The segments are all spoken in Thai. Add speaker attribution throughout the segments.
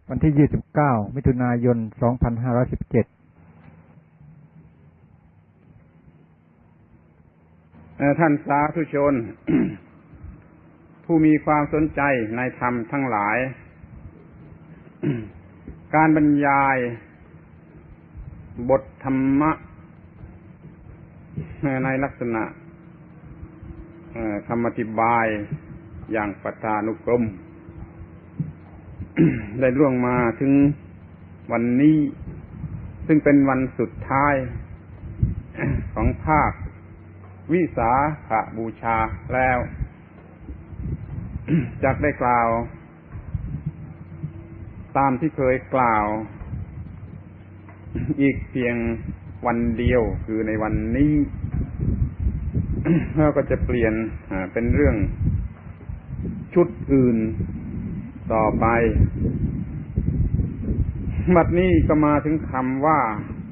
Speaker 1: วันที่29มิถุนายน2517
Speaker 2: ท่านสาธุชน ผู้มีความสนใจในธรรมทั้งหลาย การบรรยายบทธรรมะในลักษณะคำอธิบายอย่างปฐานุกรม ได้ล่วงมาถึงวันนี้ซึ่งเป็นวันสุดท้ายของภาควิสาขบูชาแล้ว จักได้กล่าวตามที่เคยกล่าวอีกเพียงวันเดียวคือในวันนี้ แล้วก็จะเปลี่ยนเป็นเรื่องชุดอื่นต่อไปบัดนี้ก็มาถึงคำว่า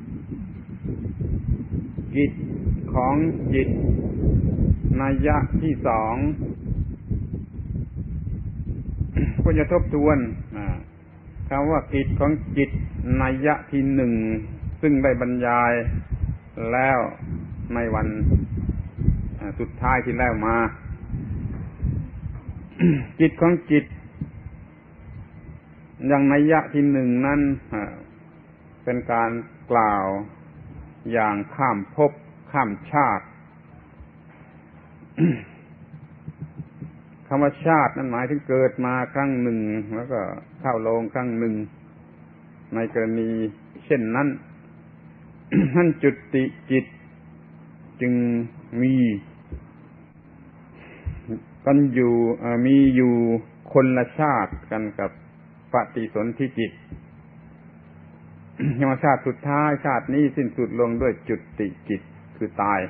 Speaker 2: กิจของจิตนัยยะที่สองก็จะทบทวนคำว่ากิจของจิตนัยยะที่หนึ่งซึ่งได้บรรยายแล้วในวันสุดท้ายที่แล้วมากิจของจิตอย่างนัยยะที่หนึ่งนั้นเป็นการกล่าวอย่างข้ามภพข้ามชาติคำว่าชาตินั้นหมายถึงเกิดมาครั้งหนึ่งแล้วก็เข้าโลงครั้งหนึ่งในกรณีเช่นนั้น นั่นจุติจิตจึงมีกันอยู่มีอยู่คนละชาติกันกับปฏิสนธิจิต ธรรมชาติสุดท้ายชาตินี้สิ้นสุดลงด้วยจุติจิตคือตาย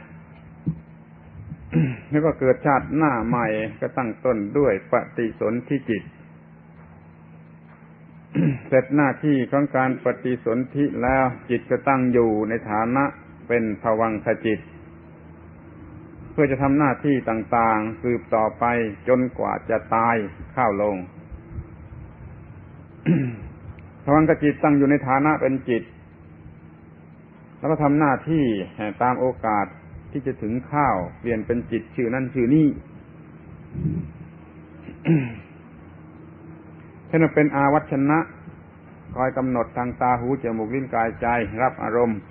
Speaker 2: แล้วก็เกิดชาติหน้าใหม่ก็ตั้งต้นด้วยปฏิสนธิจิต เสร็จหน้าที่ของการปฏิสนธิแล้วจิตก็ตั้งอยู่ในฐานะเป็นภวังคจิตเพื่อจะทำหน้าที่ต่างๆสืบต่อไปจนกว่าจะตายเข้าลง ภวังคจิตตั้งอยู่ในฐานะเป็นจิตแล้วก็ทำหน้าที่ตามโอกาสที่จะถึงข้าวเปลี่ยนเป็นจิตชื่อนั้นชื่อนี้ เช่นเป็นอาวัชนะคอยกำหนดทางตาหูจมูกลิ้นกายใจรับอารมณ์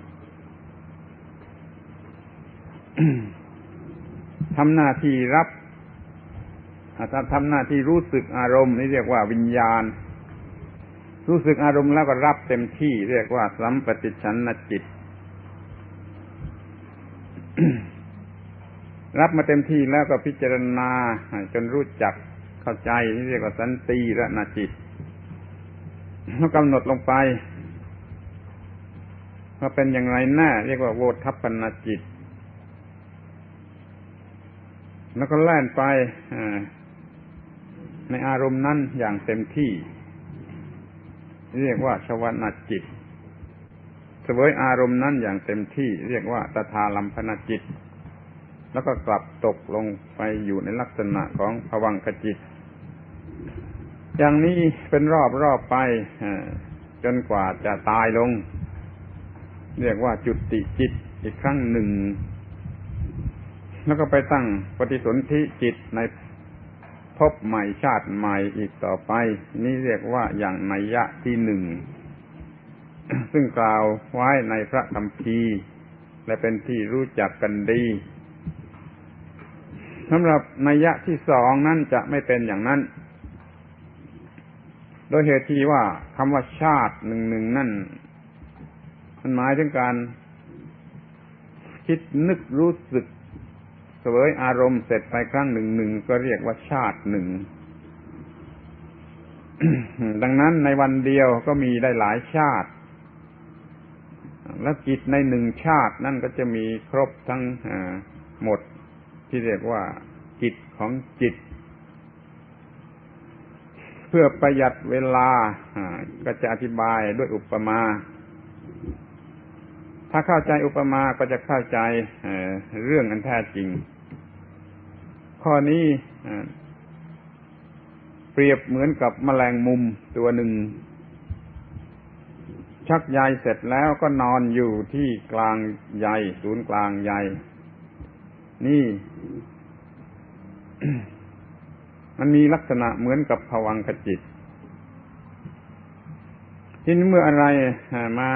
Speaker 2: ทำหน้าที่รับทำหน้าที่รู้สึกอารมณ์นี่เรียกว่าวิญญาณรู้สึกอารมณ์แล้วก็รับเต็มที่เรียกว่าสัมปติฉันนจิต รับมาเต็มที่แล้วก็พิจารณาจนรู้จักเข้าใจนี่เรียกว่าสันติระณจิตแล้วกำหนดลงไปว่าเป็นอย่างไรแน่เรียกว่าโวทัพปนจิตแล้วก็แล่นไปในอารมณ์นั้นอย่างเต็มที่เรียกว่าชวนาจิตเสวยอารมณ์นั้นอย่างเต็มที่เรียกว่าตถาลัมภนจิตแล้วก็กลับตกลงไปอยู่ในลักษณะของภวังคจิตอย่างนี้เป็นรอบไปจนกว่าจะตายลงเรียกว่าจุติจิตอีกครั้งหนึ่งแล้วก็ไปตั้งปฏิสนธิจิตในภพใหม่ชาติใหม่อีกต่อไปนี่เรียกว่าอย่างนัยยะที่หนึ่ง ซึ่งกล่าวไว้ในพระคัมภีร์และเป็นที่รู้จักกันดีสำหรับนัยยะที่สองนั้นจะไม่เป็นอย่างนั้นโดยเหตุที่ว่าคำว่าชาติหนึ่งนั่นมันหมายถึงการคิดนึกรู้สึกเสวยอารมณ์เสร็จไปครั้งหนึ่งก็เรียกว่าชาติหนึ่ง ดังนั้นในวันเดียวก็มีได้หลายชาติและจิตในหนึ่งชาตินั่นก็จะมีครบทั้งหมดที่เรียกว่ากิจของจิตเพื่อประหยัดเวลาก็จะอธิบายด้วยอุปมาถ้าเข้าใจอุปมาก็จะเข้าใจเรื่องอันแท้จริงข้อนี้เปรียบเหมือนกับแมลงมุมตัวหนึ่งชักใยเสร็จแล้วก็นอนอยู่ที่กลางใยศูนย์กลางใยนี่ มันมีลักษณะเหมือนกับภวังคจิตทีนี้เมื่ออะไรมา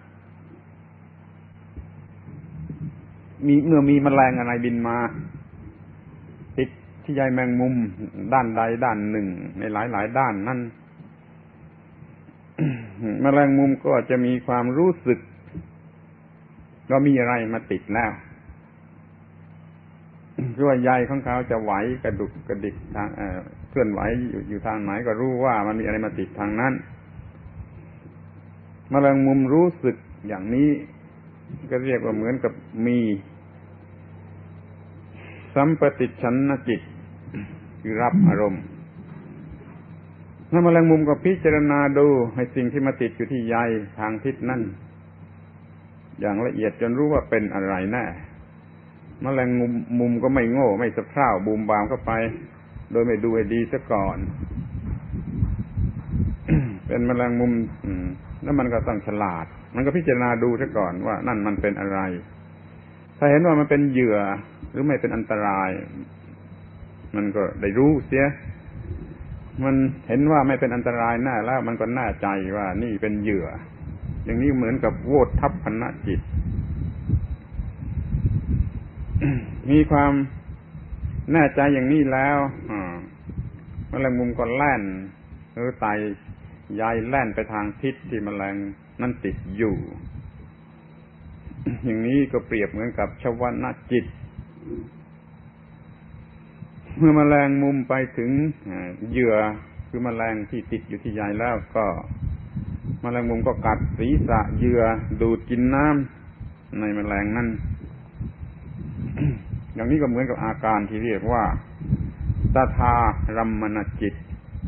Speaker 2: เมื่อมีแมลงอะไรบินมาติดที่ใยแมงมุมด้านใดด้านหนึ่งในหลายๆด้านนั่น แมลงมุมก็จะมีความรู้สึกว่ามีอะไรมาติดแล้วคือว่าใยของเขาจะไหวกระดุกกระดิกทางเคลื่อนไหวอยู่ทางไหนก็รู้ว่ามันมีอะไรมาติดทางนั้นแมลงมุมรู้สึกอย่างนี้ก็เรียกว่าเหมือนกับมีสัมปติฉันนจิตคือรับอารมณ์แล้วแมลงมุมก็พิจารณาดูให้สิ่งที่มาติดอยู่ที่ใยทางทิศนั่นอย่างละเอียดจนรู้ว่าเป็นอะไรแน่แมลงมุมก็ไม่โง่ไม่สะเพร่าบูมบามเข้าไปโดยไม่ดูให้ดีซะก่อน เป็นแมลงมุมแล้วมันก็ต้องฉลาดมันก็พิจารณาดูซะก่อนว่านั่นมันเป็นอะไรถ้าเห็นว่ามันเป็นเหยื่อหรือไม่เป็นอันตรายมันก็ได้รู้เสียมันเห็นว่าไม่เป็นอันตรายแน่แล้วมันก็แน่ใจว่านี่เป็นเหยื่ออย่างนี้เหมือนกับโวทัพพนจิต มีความแน่ใจอย่างนี้แล้วแมลงมุมก็แล่นหรือไต่ใยแล่นไปทางทิศที่แมลงนั้นติดอยู่ อย่างนี้ก็เปรียบเหมือนกับชวนาจิตเมื่อแมลงมุมไปถึงเหยื่อคือแมลงที่ติดอยู่ที่ใยแล้วก็แมลงมุมก็กัดศีรษะเหยื่อดูดกินน้ำในแมลงนั้น อย่างนี้ก็เหมือนกับอาการที่เรียกว่าตถารัมมณจิต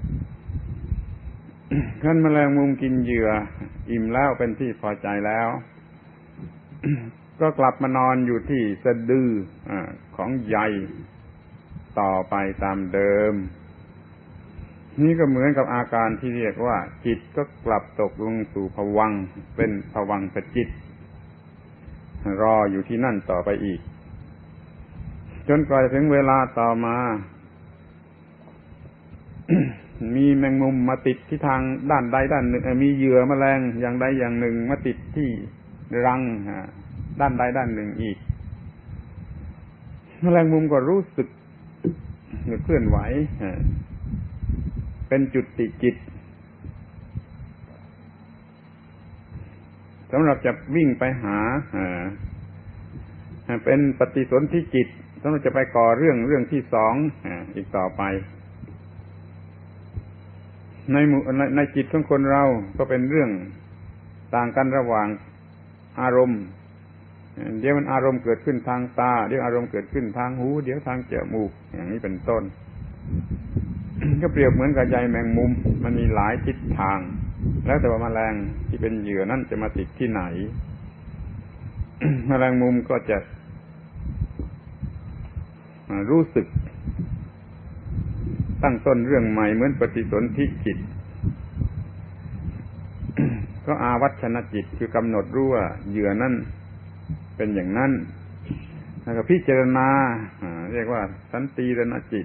Speaker 2: ขั้นแมลงมุมกินเหยื่ออิ่มแล้วเป็นที่พอใจแล้ว ก็กลับมานอนอยู่ที่สะดือของใยต่อไปตามเดิมนี่ก็เหมือนกับอาการที่เรียกว่าจิตก็กลับตกลงสู่ภวังค์เป็นภวังคจิตรออยู่ที่นั่นต่อไปอีกจนกว่าจะถึงเวลาต่อมา มีแมงมุมมาติดที่ทางด้านใดด้านหนึ่งมีเหยื่อแมลงอย่างใดอย่างหนึ่งมาติดที่รังด้านใดด้านหนึ่งอีกแมลงมุมก็รู้สึกเคลื่อนไหวเป็นจุติจิตสำหรับจะวิ่งไปหาเป็นปฏิสนธิจิตสำหรับจะไปก่อเรื่องที่สองอีกต่อไปในจิตของคนเราก็เป็นเรื่องต่างกันระหว่างอารมณ์เดี๋ยวมันอารมณ์เกิดขึ้นทางตาเดี๋ยวอารมณ์เกิดขึ้นทางหูเดี๋ยวทางจมูกอย่างนี้เป็นต้น ก็เปรียบเหมือนกับใยแมงมุมมันมีหลายทิศทางแล้วแต่ว่าแมลงที่เป็นเหยื่อนั้นจะมาติดที่ไหน แมลงมุมก็จะรู้สึกตั้งต้นเรื่องใหม่เหมือนปฏิสนธิจิต ก็อาวัชนจิตคือกำหนดรู้ว่าเหยื่อนั้นเป็นอย่างนั้นแล้วก็พิจารณาเรียกว่าสันติรณจิต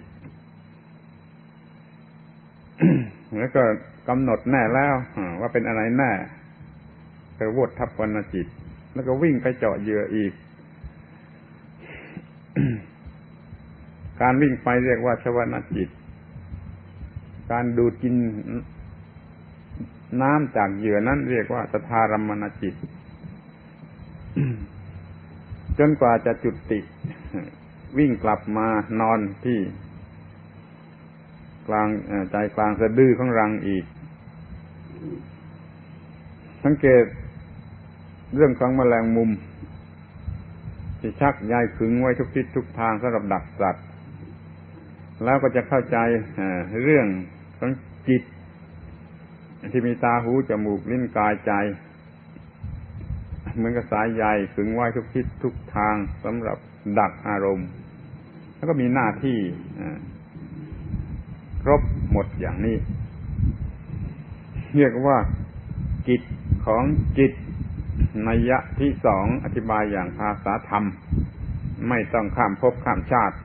Speaker 2: แล้วก็กำหนดแน่แล้วว่าเป็นอะไรแน่คือโวทัพพนจิตแล้วก็วิ่งไปเจาะเหยื่ออีก การวิ่งไปเรียกว่าชวนจิตการดูดกินน้ำจากเหยื่อนั้นเรียกว่าตถารัมมณจิต จนกว่าจะจุติวิ่งกลับมานอนที่กลางใจกลางสะดือของรังอีกสังเกตเรื่องของแมลงมุมที่ชักใยขึงไว้ทุกทิศทุกทางสำหรับดักสัตว์แล้วก็จะเข้าใจเรื่องของจิตที่มีตาหูจมูกลิ้นกายใจเหมือนกับสายใยขึงไว้ทุกทิศทุกทางสำหรับดักอารมณ์แล้วก็มีหน้าที่ครบหมดอย่างนี้เรียกว่าจิตขของจิตนัยยะที่สองอธิบายอย่างภาษาธรรมไม่ต้องข้ามภพข้ามชาติ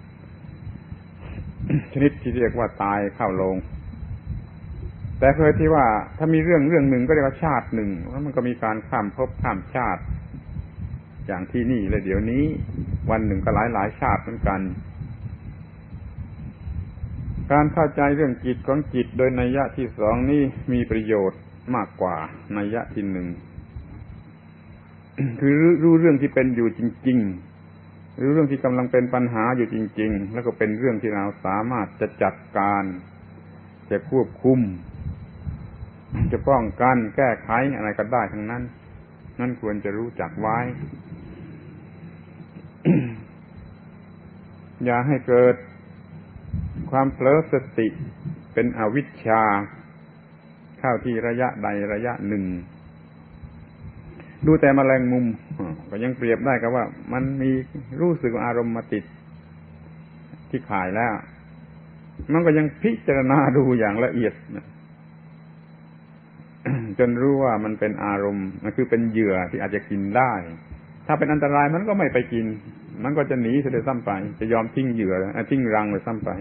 Speaker 2: ชนิดที่เรียกว่าตายเข้าโลงแต่เคยที่ว่าถ้ามีเรื่องหนึ่งก็เรียกว่าชาติหนึ่งแล้วมันก็มีการข้ามภพข้ามชาติอย่างที่นี่เลยเดี๋ยวนี้วันหนึ่งก็หลายชาติเหมือนกันการเข้าใจเรื่องจิตของจิตโดยนัยยะที่สองนี้มีประโยชน์มากกว่านัยยะที่หนึ่ง คือรู้เรื่องที่เป็นอยู่จริงๆรู้เรื่องที่กำลังเป็นปัญหาอยู่จริงๆแล้วก็เป็นเรื่องที่เราสามารถจะจัดการจะควบคุมจะป้องกันแก้ไขอะไรก็ได้ทั้งนั้นนั่นควรจะรู้จักไว้ อย่าให้เกิดความเผลอสติเป็นอวิชชาเข้าที่ระยะใดระยะหนึ่งดูแต่แมลงมุมก็ยังเปรียบได้กับว่ามันมีรู้สึกอารมณ์มาติดที่ข่ายแล้วมันก็ยังพิจารณาดูอย่างละเอียดจนรู้ว่ามันเป็นอารมณ์มันคือเป็นเหยื่อที่อาจจะกินได้ถ้าเป็นอันตรายมันก็ไม่ไปกินมันก็จะหนีเสียซ้ำไปจะยอมทิ้งเหยื่อทิ้งรังเลยซ้ำไป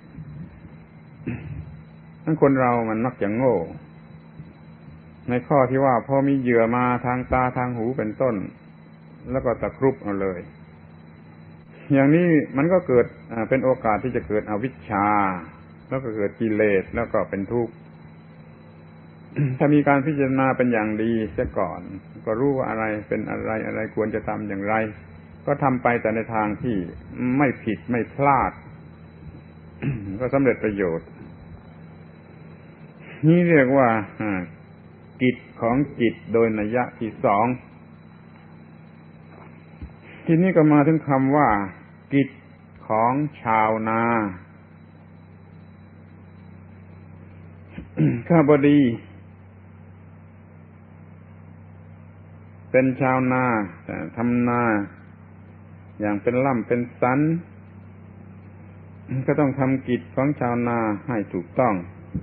Speaker 2: ทั้งคนเรามันมักจะโง่ในข้อที่ว่าพอมีเหยื่อมาทางตาทางหูเป็นต้นแล้วก็ตะครุบเอาเลยอย่างนี้มันก็เกิดเป็นโอกาสที่จะเกิดอวิชชาแล้วก็เกิดกิเลสแล้วก็เป็นทุกข์ ถ้ามีการพิจารณาเป็นอย่างดีเสียก่อนก็รู้ว่าอะไรเป็นอะไรอะไรควรจะทำอย่างไรก็ทำไปแต่ในทางที่ไม่ผิดไม่พลาด ก็สำเร็จประโยชน์นี่เรียกว่ากิจของจิตโดยนัยยะที่สองทีนี้ก็มาถึงคำว่ากิจของชาวนาข้าพดีเป็นชาวนาทำนาอย่างเป็นล่ำเป็นสันก็ต้องทำกิจของชาวนาให้ถูกต้อง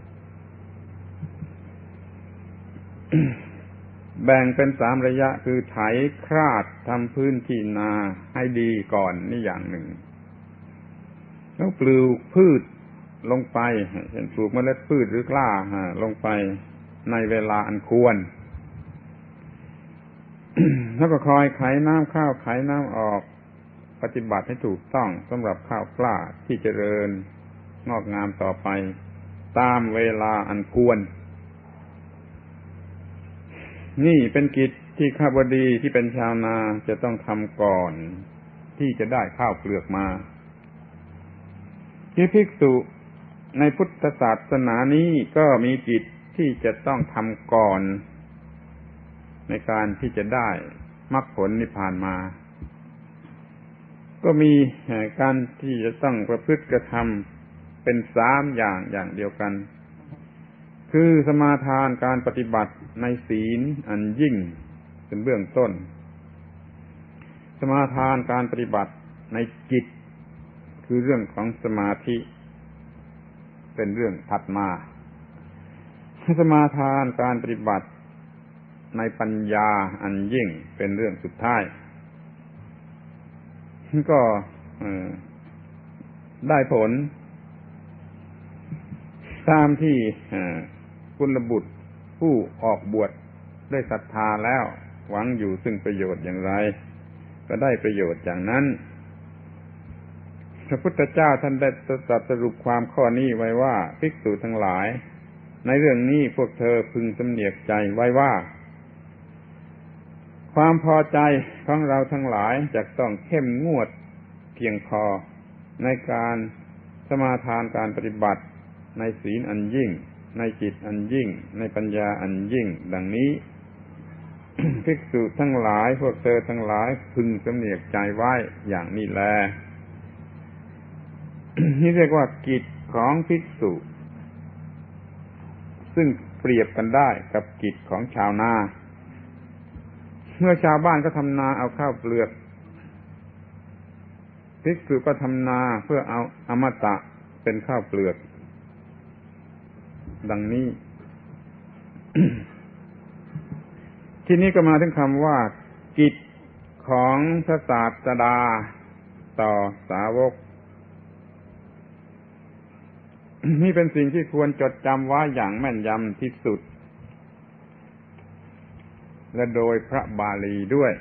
Speaker 2: แบ่งเป็น3ระยะคือไถคราดทำพื้นที่นาให้ดีก่อนนี่อย่างหนึ่งแล้วปลูกพืชลงไปเช่นปลูกเมล็ดพืชหรือกล้าลงไปในเวลาอันควร แล้วก็คอยไขน้ำข้าวไขน้ำออกปฏิบัติให้ถูกต้องสำหรับข้าวกล้าที่เจริญงอกงามต่อไปตามเวลาอันควรนี่เป็นกิจที่ข้าพดีที่เป็นชาวนาจะต้องทำก่อนที่จะได้ข้าวเปลือกมาที่ภิกษุในพุทธศาสนานี้ก็มีกิจที่จะต้องทำก่อนในการที่จะได้มรรคผลนิพพานมาก็มีการที่จะต้องประพฤติกระทำเป็น3อย่างเดียวกันคือสมาทานการปฏิบัติในศีลอันยิ่งเป็นเบื้องต้นสมาทานการปฏิบัติในจิตคือเรื่องของสมาธิเป็นเรื่องถัดมาสมาทานการปฏิบัติในปัญญาอันยิ่งเป็นเรื่องสุดท้ายก็ได้ผลตามที่กุลบุตรผู้ออกบวชได้ศรัทธาแล้วหวังอยู่ซึ่งประโยชน์อย่างไรก็ได้ประโยชน์อย่างนั้นพระพุทธเจ้าท่านได้ตรัสสรุปความข้อนี้ไว้ว่าภิกษุทั้งหลายในเรื่องนี้พวกเธอพึงสำเนียกใจไว้ว่าความพอใจของเราทั้งหลายจะต้องเข้มงวดเพียงพอในการสมาทานการปฏิบัติในศีลอันยิ่งในจิตอันยิ่งในปัญญาอันยิ่งดังนี้ ภิกษุทั้งหลายพวกเธอทั้งหลายพึงสำเนียกใจไว้อย่างนี้แล นี่เรียกว่ากิจของภิกษุซึ่งเปรียบกันได้กับกิจของชาวนาเมื่อชาวบ้านก็ทำนาเอาข้าวเปลือกภิกษุก็ทำนาเพื่อเอาอมตะเป็นข้าวเปลือกดังนี้ทีนี้ก็มาถึงคำว่ากิจของพระศาสดาต่อสาวก นี่เป็นสิ่งที่ควรจดจำไว้อย่างแม่นยำที่สุดและโดยพระบาลีด้วย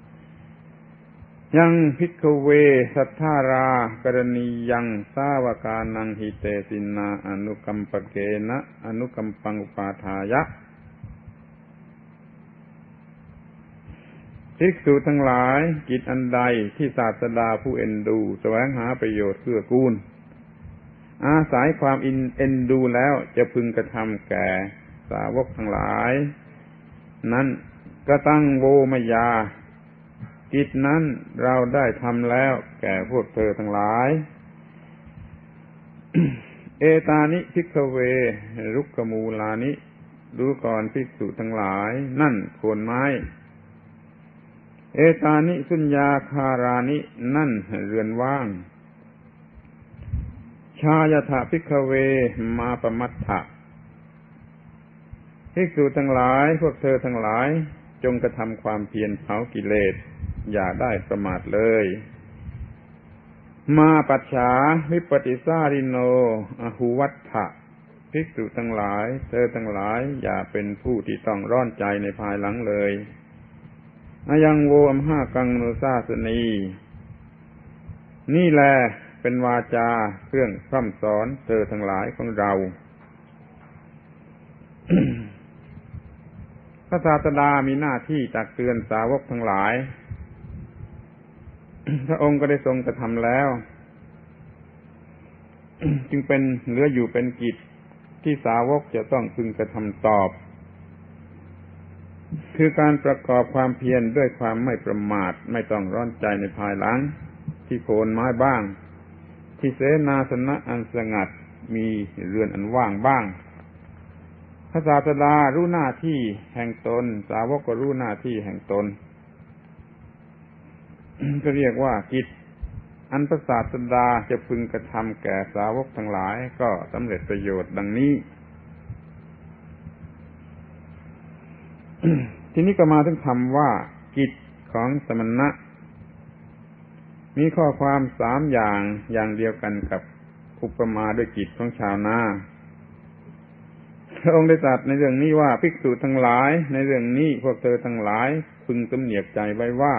Speaker 2: ยังภิกขเวสัทธารากรณียังสาวกานังหิเตสินาอนุกัมปเกนะอนุกัมปังอุปาทายะภิกษุทั้งหลายกิจอันใดที่ศาสดาผู้เอ็นดูแสวงหาประโยชน์เพื่อกูลอาศัยความเอ็นดูแล้วจะพึงกระทำแก่สาวกทั้งหลายนั้นก็ตั้งโวมยากิจนั้นเราได้ทำแล้วแก่พวกเธอทั้งหลาย เอตานิภิกขเวรุกขมูลานิดูก่อนภิกษุทั้งหลายนั่นโคนไม้เอตานิสุญญาคารานินั่นเรือนว่างชายถาภิกขเวมาปมัตถะภิกษุทั้งหลายพวกเธอทั้งหลายจงกระทำความเพียรเผากิเลสอย่าได้ประมาทเลยมาปัจฉาวิปติสาริโนอหุวัฏฐะภิกษุทั้งหลายเธอทั้งหลายอย่าเป็นผู้ที่ต้องร้อนใจในภายหลังเลยอายังโวอัมหากังโนซาสนีนี่แลเป็นวาจาเครื่องพร่ำสอนเธอทั้งหลายของเรา พระศาสดามีหน้าที่ตักเตือนสาวกทั้งหลาย พระองค์ก็ได้ทรงกระทำแล้ว จึงเป็นเหลืออยู่เป็นกิจที่สาวกจะต้องพึงกระทำตอบคือการประกอบความเพียรด้วยความไม่ประมาทไม่ต้องร้อนใจในภายหลังที่โคนไม้บ้างที่เสนาสนะอันสงัดมีเรือนอันว่างบ้างพระศาสดารู้หน้าที่แห่งตนสาวกก็รู้หน้าที่แห่งตน ก็เรียกว่ากิจอันพระศาสดาจะพึงกระทำแก่สาวกทั้งหลายก็สำเร็จประโยชน์ดังนี้ ทีนี้ก็มาถึงคำว่ากิจของสมณะมีข้อความ3อย่างเดียวกันกับอุปมาด้วยกิจของชาวนาพระองค์ได้ตรัสในเรื่องนี้ว่าภิกษุทั้งหลายในเรื่องนี้พวกเธอทั้งหลายพึงสำเนียกใจไว้ว่า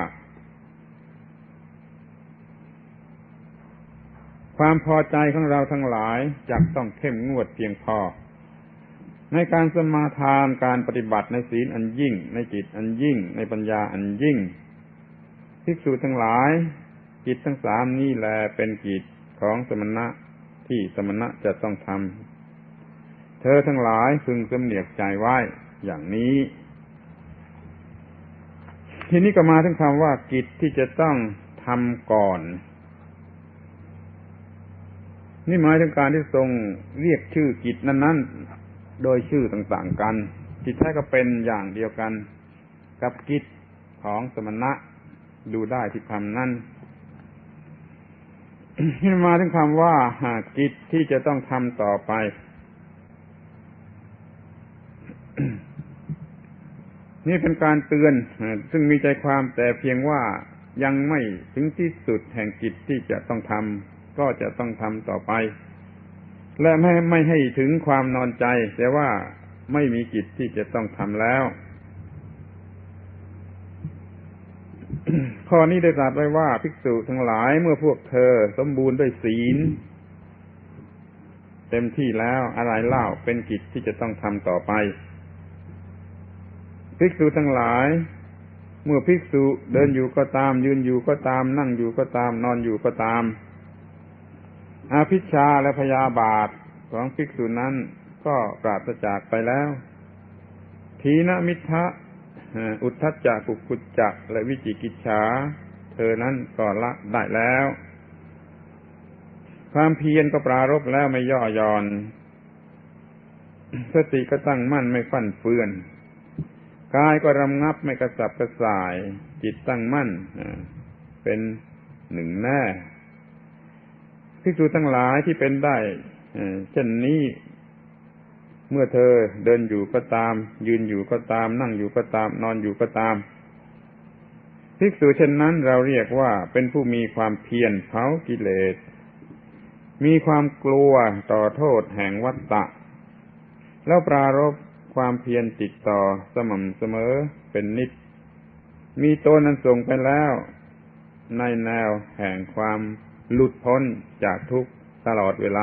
Speaker 2: ความพอใจของเราทั้งหลายจักต้องเข้มงวดเพียงพอในการสมาทานการปฏิบัติในศีลอันยิ่งในจิตอันยิ่งในปัญญาอันยิ่งภิกษุทั้งหลายกิจทั้ง3นี้แลเป็นกิจของสมณะที่สมณะจะต้องทำเธอทั้งหลายพึงสำเนียกใจไว้อย่างนี้ทีนี้ก็มาถึงคำว่ากิจที่จะต้องทำก่อนนี่หมายถึงการที่ทรงเรียกชื่อกิจนั้นๆโดยชื่อต่างๆกันที่แท้ก็เป็นอย่างเดียวกันกับกิจของสมณะดูได้ที่คำนั้นที่มาถึงคำว่ากิจที่จะต้องทำต่อไป นี่เป็นการเตือนซึ่งมีใจความแต่เพียงว่ายังไม่ถึงที่สุดแห่งกิจที่จะต้องทำก็จะต้องทำต่อไปและไม่ให้ถึงความนอนใจแต่ว่าไม่มีกิจที่จะต้องทำแล้ว ข้อนี้ได้ตรัสไว้ว่าภิกษุทั้งหลายเมื่อพวกเธอสมบูรณ์ด้วยศีลเต็มที่แล้วอะไรเล่าเป็นกิจที่จะต้องทำต่อไปภิกษุทั้งหลายเมื่อภิกษุเดินอยู่ก็ตามยืนอยู่ก็ตามนั่งอยู่ก็ตามนอนอยู่ก็ตามอภิชฌาและพยาบาทของภิกษุนั้นก็ปราศจากไปแล้วทีนมิทธะอุทธัจจะกุกุจจะและวิจิกิจฉาเธอนั้นก็ละได้แล้วความเพียรก็ปรารภแล้วไม่ย่อหย่อนสติก็ตั้งมั่นไม่ฟั่นเฟือนกายก็รำงับไม่กระสับกระส่ายจิตตั้งมั่นเป็นหนึ่งแน่ภิกษุทั้งหลายที่เป็นได้เช่นนี้เมื่อเธอเดินอยู่ก็ตามยืนอยู่ก็ตามนั่งอยู่ก็ตามนอนอยู่ก็ตามภิกษุเช่นนั้นเราเรียกว่าเป็นผู้มีความเพียรเผากิเลสมีความกลัวต่อโทษแห่งวัฏฏะแล้วปรารภความเพียรติดต่อสม่ำเสมอเป็นนิจมีตนนั้นส่งไปแล้วในแนวแห่งความหลุดพ้นจากทุกข์ตลอดเวลา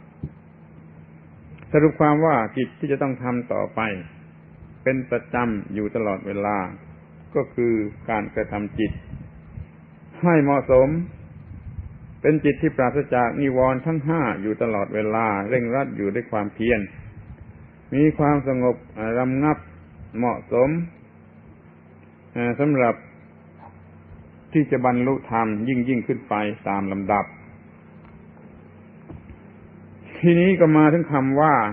Speaker 2: สรุปความว่ากิจที่จะต้องทำต่อไปเป็นประจำอยู่ตลอดเวลาก็คือการกระทำจิตให้เหมาะสมเป็นจิตที่ปราศจากนิวรณ์ทั้งห้าอยู่ตลอดเวลาเร่งรัดอยู่ด้วยความเพียรมีความสงบระงับเหมาะสมสำหรับที่จะบรรลุธรรมยิ่งขึ้นไปตามลำดับทีนี้ก็มาถึงคำว่า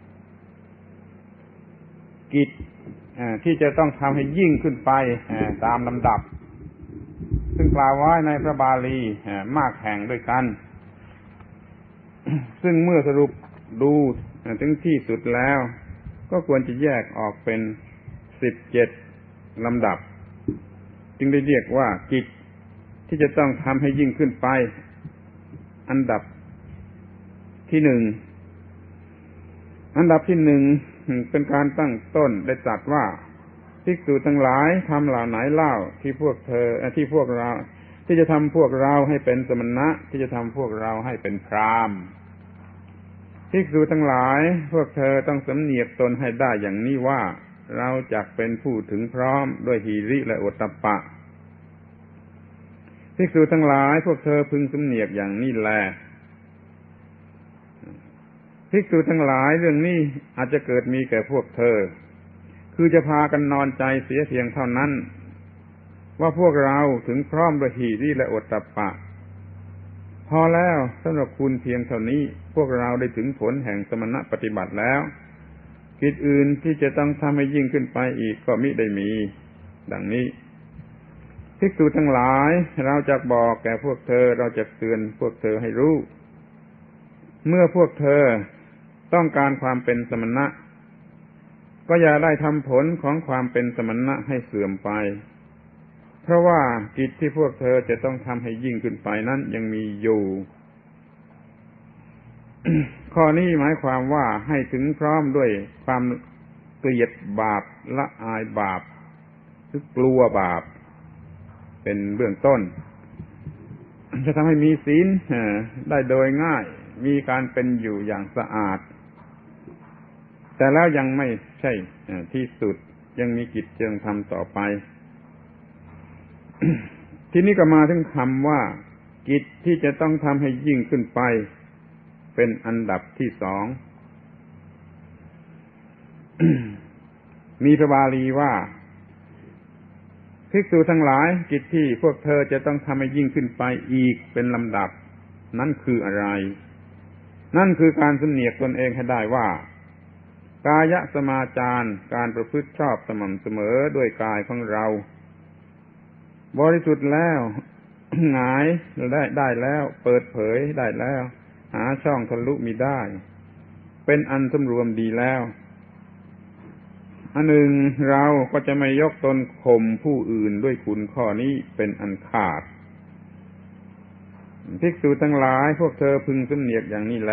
Speaker 2: กิจที่จะต้องทำให้ยิ่งขึ้นไปตามลำดับซึ่งกล่าวไว้ในพระบาลีมากแห่งด้วยกันซึ่งเมื่อสรุปดูถึงที่สุดแล้วก็ควรจะแยกออกเป็น17ลำดับจึงได้เรียกว่ากิจที่จะต้องทำให้ยิ่งขึ้นไปอันดับที่หนึ่งเป็นการตั้งต้นได้ตรัสว่าภิกษุทั้งหลายทำเหล่าไหนเล่าที่พวกเราที่จะทำพวกเราให้เป็นสมณะที่จะทำพวกเราให้เป็นพราหมณ์ภิกษุทั้งหลายพวกเธอต้องสำเนียกตนให้ได้อย่างนี้ว่าเราจักเป็นผู้ถึงพร้อมด้วยหีริและโอตตัปปะภิกษุทั้งหลายพวกเธอพึงสำเนียกอย่างนี้แลภิกษุทั้งหลายเรื่องนี้อาจจะเกิดมีแก่พวกเธอคือจะพากันนอนใจเสียเพียงเท่านั้นว่าพวกเราถึงพร้อมด้วยหีริและโอตตัปปะพอแล้วสำหรับคุณเพียงเท่านี้พวกเราได้ถึงผลแห่งสมณปฏิบัติแล้วกิจอื่นที่จะต้องทำให้ยิ่งขึ้นไปอีกก็มิได้มีดังนี้ภิกษุทั้งหลายเราจะบอกแก่พวกเธอเราจะเตือนพวกเธอให้รู้เมื่อพวกเธอต้องการความเป็นสมณะก็อย่าได้ทำผลของความเป็นสมณะให้เสื่อมไปเพราะว่ากิจที่พวกเธอจะต้องทำให้ยิ่งขึ้นไปนั้นยังมีอยู่ ข้อนี้หมายความว่าให้ถึงพร้อมด้วยความเกลียดบาปละอายบาปหรือกลัวบาปเป็นเบื้องต้นจะทำให้มีศีลได้โดยง่ายมีการเป็นอยู่อย่างสะอาดแต่แล้วยังไม่ใช่ที่สุดยังมีกิจเจิงทำต่อไป ทีนี้ก็มาถึงคำว่ากิจที่จะต้องทำให้ยิ่งขึ้นไปเป็นอันดับที่สอง มีพระบาลีว่าภิกษุทั้งหลายกิจที่พวกเธอจะต้องทำให้ยิ่งขึ้นไปอีกเป็นลำดับนั่นคืออะไรนั่นคือการสำเนียกตนเองให้ได้ว่ากายสมาจารการประพฤติชอบสม่ำเสมอด้วยกายของเราบริสุทธิ์แล้ว หงายได้แล้วเปิดเผยได้แล้วหาช่องทะลุมิได้เป็นอันสำรวมดีแล้วอันหนึ่งเราก็จะไม่ยกตนข่มผู้อื่นด้วยคุณข้อนี้เป็นอันขาดภิกษุทั้งหลายพวกเธอพึงสำเนียกอย่างนี้แล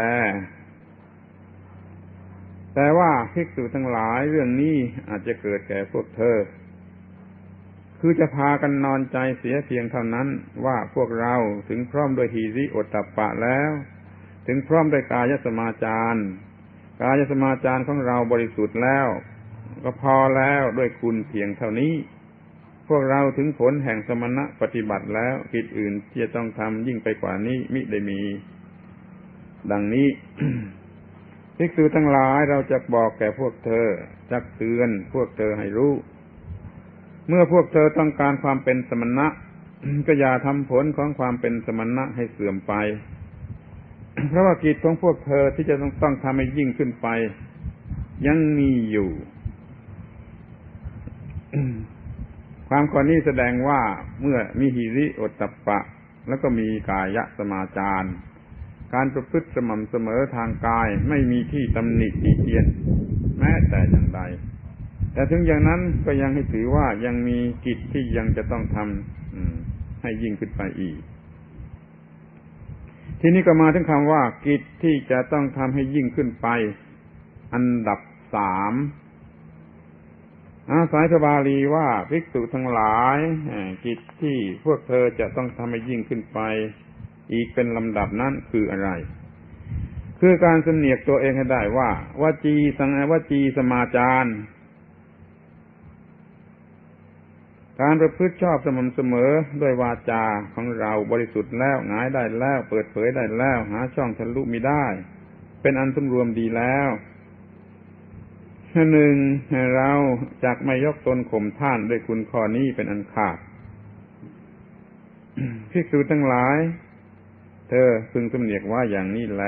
Speaker 2: แต่ว่าภิกษุทั้งหลายเรื่องนี้อาจจะเกิดแก่พวกเธอคือจะพากันนอนใจเสียเพียงเท่านั้นว่าพวกเราถึงพร้อมด้วยหีริโอตตัปปะแล้วถึงพร้อมด้วยกายสมาจารกายสมาจารของเราบริสุทธิ์แล้วก็พอแล้วด้วยคุณเพียงเท่านี้พวกเราถึงผลแห่งสมณะปฏิบัติแล้วกิจอื่นที่จะต้องทำยิ่งไปกว่านี้มิได้มีดังนี้ ภิกษุทั้งหลายเราจะบอกแก่พวกเธอจักเตือนพวกเธอให้รู้เมื่อพวกเธอต้องการความเป็นสมณะ ก็อย่าทำผลของความเป็นสมณะให้เสื่อมไป เพราะว่ากิจของพวกเธอที่จะต้องทำให้ยิ่งขึ้นไปยังมีอยู่ ความข้อนี้แสดงว่าเมื่อมีหิริโอตตัปปะแล้วก็มีกายสมาจารการประพฤติสม่ำเสมอทางกายไม่มีที่ตำหนิติเตียนม้แต่อย่างใดแต่ถึงอย่างนั้นก็ยังให้ถือว่ายังมีกิจที่ยังจะต้องทำให้ยิ่งขึ้นไปอีกทีนี้ก็มาถึงคำว่ากิจที่จะต้องทำให้ยิ่งขึ้นไปอันดับ3อาศัยพระบาลีว่าภิกษุทั้งหลายกิจที่พวกเธอจะต้องทำให้ยิ่งขึ้นไปอีกเป็นลำดับนั้นคืออะไรคือการสำเนียกตัวเองให้ได้ว่าวจีสมาจารการประพฤติชอบสม่ำเสมอด้วยวาจาของเราบริสุทธิ์แล้วหงายได้แล้วเปิดเผยได้แล้วหาช่องทะลุมิได้เป็นอันสำรวมดีแล้วหนึ่งเราจักไม่ยกตนข่มท่านด้วยคุณข้อนี้เป็นอันขาดภิกษุทั้งหลายเธอพึงสำเนียกว่าอย่างนี้แล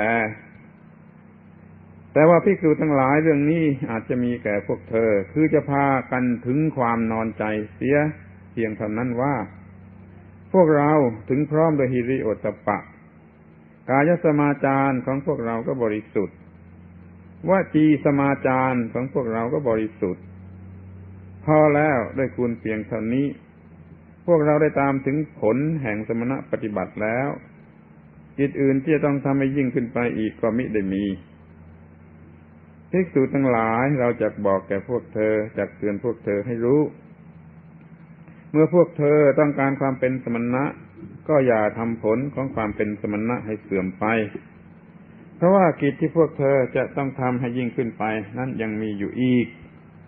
Speaker 2: แต่ว่าภิกษุทั้งหลายเรื่องนี้อาจจะมีแก่พวกเธอคือจะพากันถึงความนอนใจเสียเพียงเท่านั้นว่าพวกเราถึงพร้อมด้วยหิริโอตตัปปะกายสมาจารของพวกเราก็บริสุทธิ์วจีสมาจารของพวกเราก็บริสุทธิ์พอแล้วด้วยคุณเพียงเท่านี้พวกเราได้ตามถึงผลแห่งสมณปฏิบัติแล้วกิจอื่นที่จะต้องทำให้ยิ่งขึ้นไปอีกก็มิได้มีภิกษุทั้งหลายเราจักบอกแก่พวกเธอจักเตือนพวกเธอให้รู้เมื่อพวกเธอต้องการความเป็นสมณะก็อย่าทำผลของความเป็นสมณะให้เสื่อมไปเพราะว่ากิจที่พวกเธอจะต้องทำให้ยิ่งขึ้นไปนั้นยังมีอยู่อีก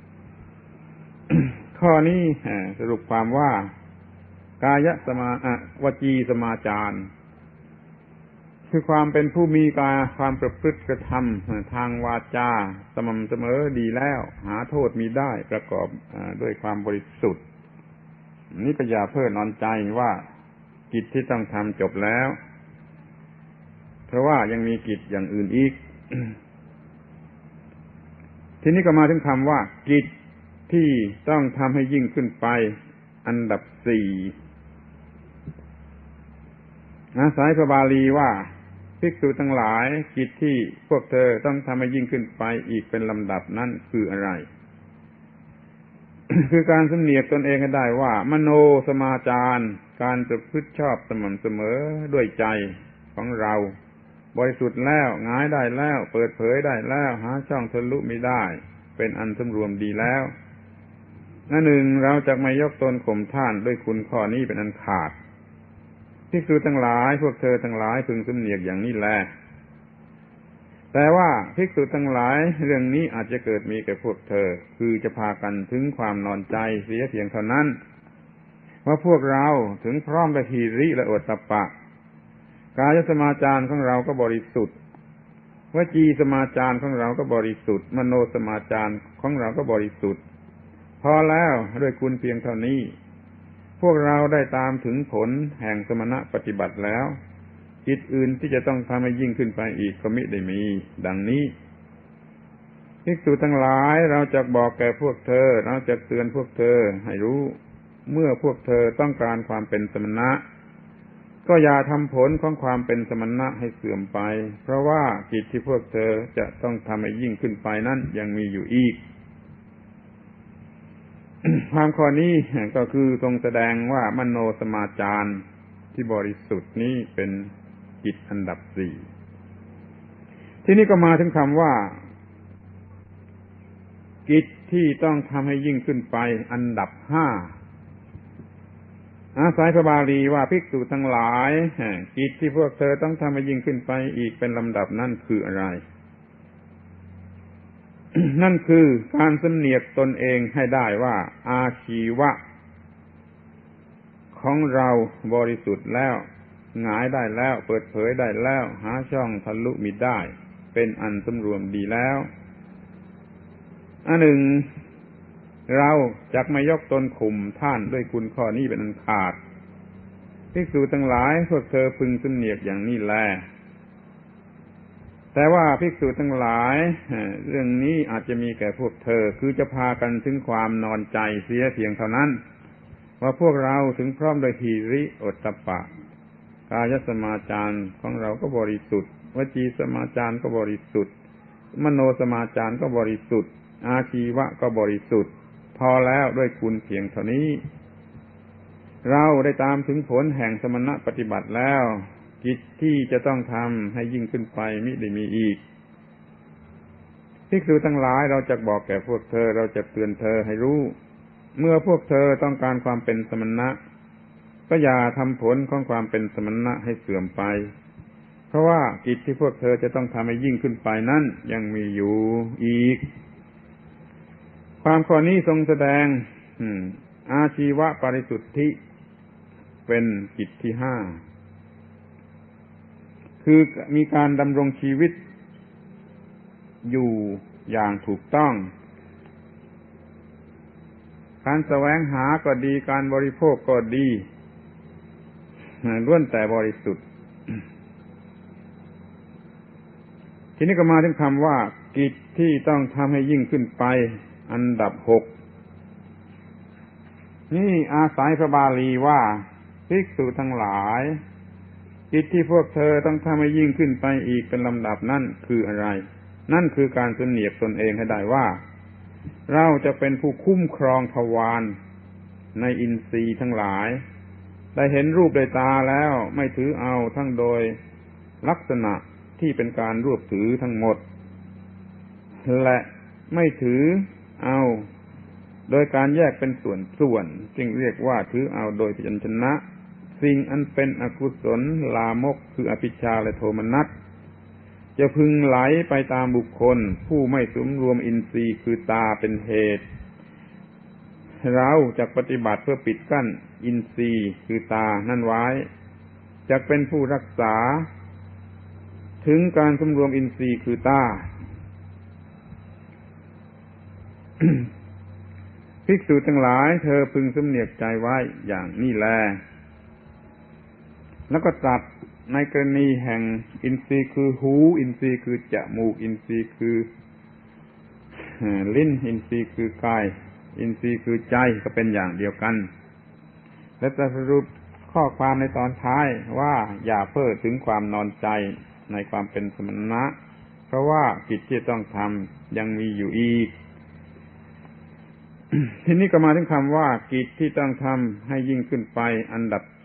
Speaker 2: ข้อนี้สรุปความว่ากายวจีสมาจารคือความเป็นผู้มีความประพฤติกระทำทางวาจาสม่ำเสมอดีแล้วหาโทษมีได้ประกอบด้วยความบริสุทธิ์นี่ก็อย่าเพ้อนอนใจว่ากิจที่ต้องทำจบแล้วเพราะว่ายังมีกิจอย่างอื่นอีก ทีนี้ก็มาถึงคำว่ากิจที่ต้องทำให้ยิ่งขึ้นไปอันดับ4อาศัยพระบาลีว่าภิกษุทั้งหลายกิจที่พวกเธอต้องทำให้ยิ่งขึ้นไปอีกเป็นลำดับนั้นคืออะไร คือการสำเนียกตนเองให้ได้ว่ามโนสมาจารการประพฤติชอบสม่ำเสมอด้วยใจของเราบริสุทธิ์แล้วหงายได้แล้วเปิดเผยได้แล้วหาช่องทะลุมิได้เป็นอันสำรวมดีแล้วนั่นหนึ่งเราจะไม่ยกตนข่มท่านด้วยคุณข้อนี้เป็นอันขาดภิกษุทั้งหลายพวกเธอทั้งหลายพึงสำเนียกอย่างนี้แลแต่ว่าภิกษุทั้งหลายเรื่องนี้อาจจะเกิดมีแก่พวกเธอคือจะพากันถึงความนอนใจเสียเพียงเท่านั้นว่าพวกเราถึงพร้อมด้วยหิริและโอตตัปปะกายสมาจารของเราก็บริสุทธิ์วจีสมาจารของเราก็บริสุทธิ์มโนสมาจารของเราก็บริสุทธิ์พอแล้วด้วยคุณเพียงเท่านี้พวกเราได้ตามถึงผลแห่งสมณปฏิบัติแล้วกิจอื่นที่จะต้องทำให้ยิ่งขึ้นไปอีกก็มิได้มีดังนี้ภิกษุทั้งหลายเราจะบอกแก่พวกเธอเราจะเตือนพวกเธอให้รู้เมื่อพวกเธอต้องการความเป็นสมณะก็อย่าทำผลของความเป็นสมณะให้เสื่อมไปเพราะว่ากิจที่พวกเธอจะต้องทำให้ยิ่งขึ้นไปนั้นยังมีอยู่อีก ความข้อนี้ก็คือทรงแสดงว่ามโนสมาจารที่บริสุทธิ์นี้เป็นกิจอันดับ4ที่นี้ก็มาถึงคำว่ากิจที่ต้องทำให้ยิ่งขึ้นไปอันดับ5อาศัยพระบาลีว่าภิกษุทั้งหลายกิจที่พวกเธอต้องทำให้ยิ่งขึ้นไปอีกเป็นลำดับนั่นคืออะไร นั่นคือการสำเนียกตนเองให้ได้ว่าอาชีวะของเราบริสุทธิ์แล้วหงายได้แล้วเปิดเผยได้แล้วหาช่องทะลุมิได้เป็นอันสำรวมดีแล้วอันหนึ่งเราจักไม่ยกตนข่มท่านด้วยคุณข้อนี้เป็นอันขาดภิกษุทั้งหลายพวกเธอพึงสำเนียกอย่างนี้แลแต่ว่าภิกษุทั้งหลายเรื่องนี้อาจจะมีแก่พวกเธอคือจะพากันถึงความนอนใจเสียเพียงเท่านั้นว่าพวกเราถึงพร้อมด้วยหิริโอตตัปปะกายสมาจารของเราก็บริสุทธิ์วจีสมาจารก็บริสุทธิ์มโนสมาจารก็บริสุทธิ์อาชีวะก็บริสุทธิ์พอแล้วด้วยคุณเพียงเท่านี้เราได้ตามถึงผลแห่งสมณะปฏิบัติแล้วกิจที่จะต้องทำให้ยิ่งขึ้นไปมิได้มีอีกภิกษุทั้งหลายเราจะบอกแก่พวกเธอเราจะเตือนเธอให้รู้เมื่อพวกเธอต้องการความเป็นสมณะก็อย่าทำผลของความเป็นสมณะให้เสื่อมไปเพราะว่ากิจที่พวกเธอจะต้องทำให้ยิ่งขึ้นไปนั้นยังมีอยู่อีกความข้อนี้ทรงแสดงอาชีวะปริสุทธิเป็นกิจที่ห้าคือมีการดำรงชีวิตอยู่อย่างถูกต้องการแสวงหาก็ดีการบริโภคก็ดีล้วนแต่บริสุทธิ์ทีนี้ก็มาถึงคำว่ากิจที่ต้องทำให้ยิ่งขึ้นไปอันดับ6นี่อาศัยพระบาลีว่าภิกษุทั้งหลายกิจที่พวกเธอต้องทำให้ยิ่งขึ้นไปอีกเป็นลำดับนั่นคืออะไรนั่นคือการสำเนียกตนเองให้ได้ว่าเราจะเป็นผู้คุ้มครองทวารในอินทรีย์ทั้งหลายได้เห็นรูปโดยตาแล้วไม่ถือเอาทั้งโดยลักษณะที่เป็นการรวบถือทั้งหมดและไม่ถือเอาโดยการแยกเป็นส่วนๆจึงเรียกว่าถือเอาโดยพยัญชนะสิ่งอันเป็นอกุศลลามกคืออภิชฌาและโทมนัสจะพึงไหลไปตามบุคคลผู้ไม่สมรวมอินทรีย์คือตาเป็นเหตุเราจะปฏิบัติเพื่อปิดกั้นอินทรีย์คือตานั่นไว้จะเป็นผู้รักษาถึงการสมรวมอินทรีย์คือตา ภิกษุทั้งหลายเธอพึงสำเนียกใจไว้อย่างนี้แลแล้วก็ตรัสในกรณีแห่งอินทรีย์คือหูอินทรีย์คือจมูกอินทรีย์คือลิ้นอินทรีย์คือกายอินทรีย์คือใจก็เป็นอย่างเดียวกันและจะสรุปข้อความในตอนท้ายว่าอย่าเพ้อถึงความนอนใจในความเป็นสมณะเพราะว่ากิจที่ต้องทำยังมีอยู่อีก ทีนี้ก็มาถึงคำว่ากิจที่ต้องทำให้ยิ่งขึ้นไปอันดับ7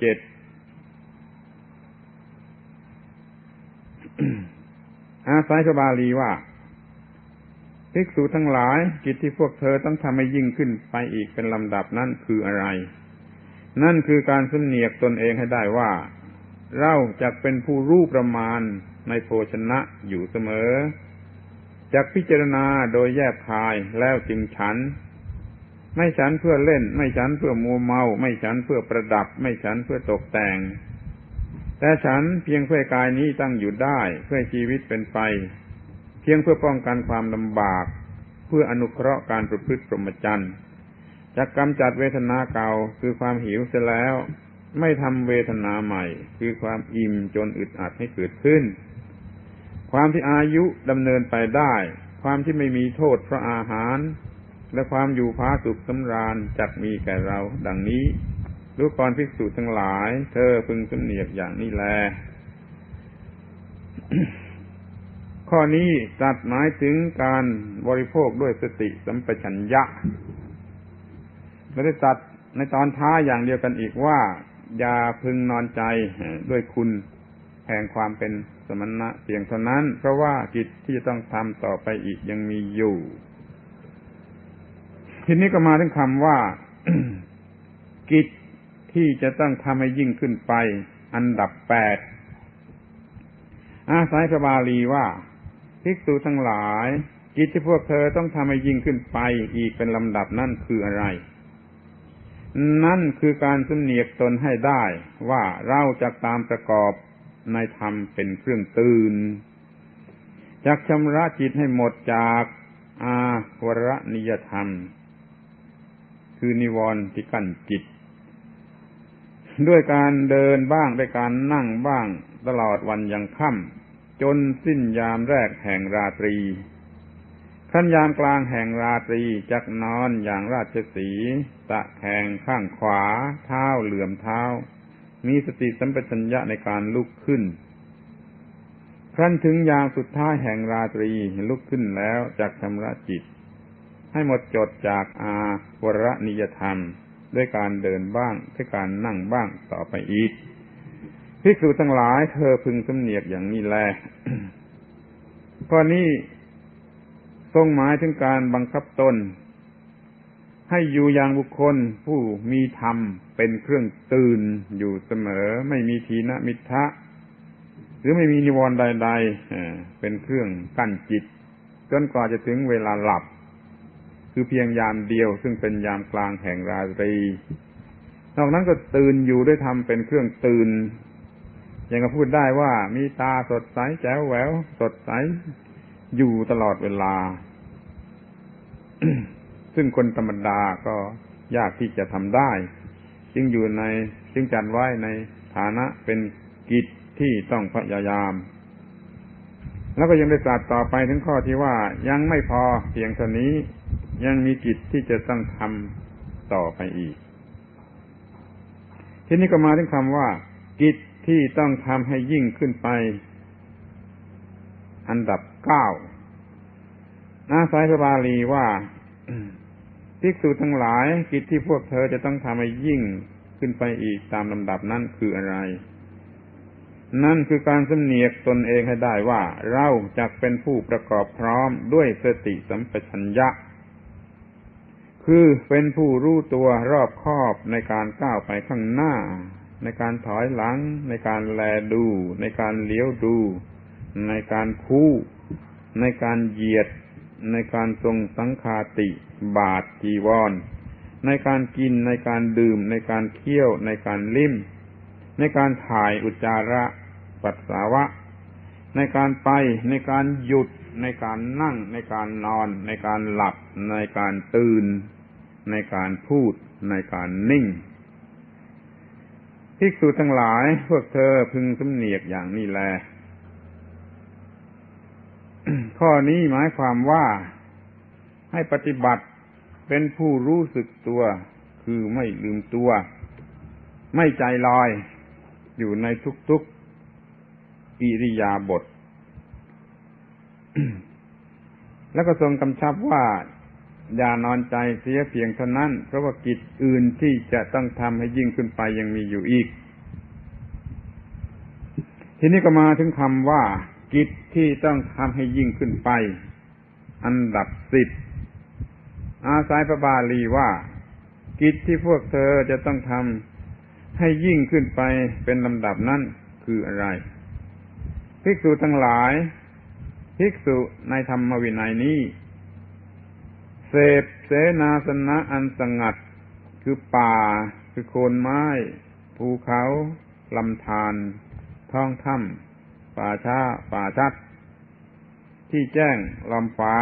Speaker 2: อาศัยพระบาลีว่าภิกษุทั้งหลายกิจที่พวกเธอต้องทำให้ยิ่งขึ้นไปอีกเป็นลำดับนั้นคืออะไรนั่นคือการสำเนียกตนเองให้ได้ว่าเราจะเป็นผู้รู้ประมาณในโภชนะอยู่เสมอจักพิจารณาโดยแยบคายแล้วจึงฉันไม่ฉันเพื่อเล่นไม่ฉันเพื่อมัวเมาไม่ฉันเพื่อประดับไม่ฉันเพื่อตกแต่งแต่ฉันเพียงเพื่อกายนี้ตั้งอยู่ได้เพื่อชีวิตเป็นไปเพียงเพื่อป้องกันความลำบากเพื่ออนุเคราะห์การประพฤติพรหมจรรย์จักกำจัดเวทนาเก่าคือความหิวเสียแล้วไม่ทำเวทนาใหม่คือความอิ่มจนอึดอัดให้เกิดขึ้นความที่อายุดำเนินไปได้ความที่ไม่มีโทษเพราะอาหารและความอยู่ผาสุกสำราญจักมีแก่เราดังนี้ดูก่อนภิกษุทั้งหลายเธอพึงสำเนียกอย่างนี้แล ข้อนี้ตรัสหมายถึงการบริโภคด้วยสติสัมปชัญญะและได้ตรัสในตอนท้ายอย่างเดียวกันอีกว่าอย่าพึงนอนใจด้วยคุณแห่งความเป็นสมณะเพียงเท่านั้นเพราะว่ากิจที่จะต้องทำต่อไปอีกยังมีอยู่ทีนี้ก็มาถึงคำว่า กิจที่จะต้องทำให้ยิ่งขึ้นไปอันดับ8อาศัยพระบาลีว่าภิกษุทั้งหลายกิจที่พวกเธอต้องทำให้ยิ่งขึ้นไปอีกเป็นลำดับนั่นคืออะไรนั่นคือการสำเนียกตนให้ได้ว่าเราจะตามประกอบในธรรมเป็นเครื่องตื่นจักชำระจิตให้หมดจากอาวรณิยธรรมคือนิวรณ์ที่กั้นจิตด้วยการเดินบ้างด้วยการนั่งบ้างตลอดวันยังค่ำจนสิ้นยามแรกแห่งราตรีขั้นยามกลางแห่งราตรีจักนอนอย่างราชสีห์ตะแคงข้างขวาเท้าเหลื่อมเท้ามีสติสัมปชัญญะในการลุกขึ้นครั้นถึงยามสุดท้ายแห่งราตรีลุกขึ้นแล้วจักชำระจิตให้หมดจดจากอาวรณิยธรรมด้วยการเดินบ้างด้วยการนั่งบ้างต่อไปอีกภิกษุทั้งหลายเธอพึงสำเนียกอย่างนี้แล ข้อนี้ทรงหมายถึงการบังคับตนให้อยู่อย่างบุคคลผู้มีธรรมเป็นเครื่องตื่นอยู่เสมอไม่มีทีฆมิทธะหรือไม่มีนิวรณ์ใดๆเป็นเครื่องกั้นจิตจนกว่าจะถึงเวลาหลับคือเพียงยามเดียวซึ่งเป็นยามกลางแห่งราตรีนอกนั้นก็ตื่นอยู่ด้วยธรรมเป็นเครื่องตื่นยังก็พูดได้ว่ามีตาสดใสแจ๋วแหววสดใสอยู่ตลอดเวลา ซึ่งคนธรรมดาก็ยากที่จะทำได้จึงจัดไว้ในฐานะเป็นกิจที่ต้องพยายามแล้วก็ยังได้ตรัสต่อไปถึงข้อที่ว่ายังไม่พอเพียงเท่านี้ยังมีกิจที่จะต้องทำต่อไปอีกทีนี้ก็มาถึงคำว่ากิจที่ต้องทำให้ยิ่งขึ้นไปอันดับ9อาศัยพระบาลีว่าภิกษุทั้งหลายกิจที่พวกเธอจะต้องทำให้ยิ่งขึ้นไปอีกตามลำดับนั้นคืออะไรนั่นคือการสำเนียกตนเองให้ได้ว่าเราจักเป็นผู้ประกอบพร้อมด้วยสติสัมปชัญญะคือเป็นผู้รู้ตัวรอบคอบในการก้าวไปข้างหน้าในการถอยหลังในการแลดูในการเลี้ยวดูในการคู่ในการเหยียดในการทรงสังฆาติบาทจีวรในการกินในการดื่มในการเคี้ยวในการลิ้มในการถ่ายอุจจาระปัสสาวะในการไปในการหยุดในการนั่งในการนอนในการหลับในการตื่นในการพูดในการนิ่งภิกษุทั้งหลายพวกเธอพึงสำเนียกอย่างนี้แล ข้อนี้หมายความว่าให้ปฏิบัติเป็นผู้รู้สึกตัวคือไม่ลืมตัวไม่ใจลอยอยู่ในทุกๆอิริยาบถ แล้วก็ทรงกำชับว่าอย่านอนใจเสียเพียงเท่านั้นเพราะว่ากิจอื่นที่จะต้องทำให้ยิ่งขึ้นไปยังมีอยู่อีกทีนี้ก็มาถึงคำว่ากิจที่ต้องทำให้ยิ่งขึ้นไปอันดับ10อาศัยพระบาลีว่ากิจที่พวกเธอจะต้องทำให้ยิ่งขึ้นไปเป็นลำดับนั้นคืออะไรภิกษุทั้งหลายภิกษุในธรรมวินัยนี้เสพเสนาสนะอันสงัดคือป่าคือโคนไม้ภูเขาลำธารท้องถ้ำป่าช้าป่าชัดที่แจ้งลำฟาง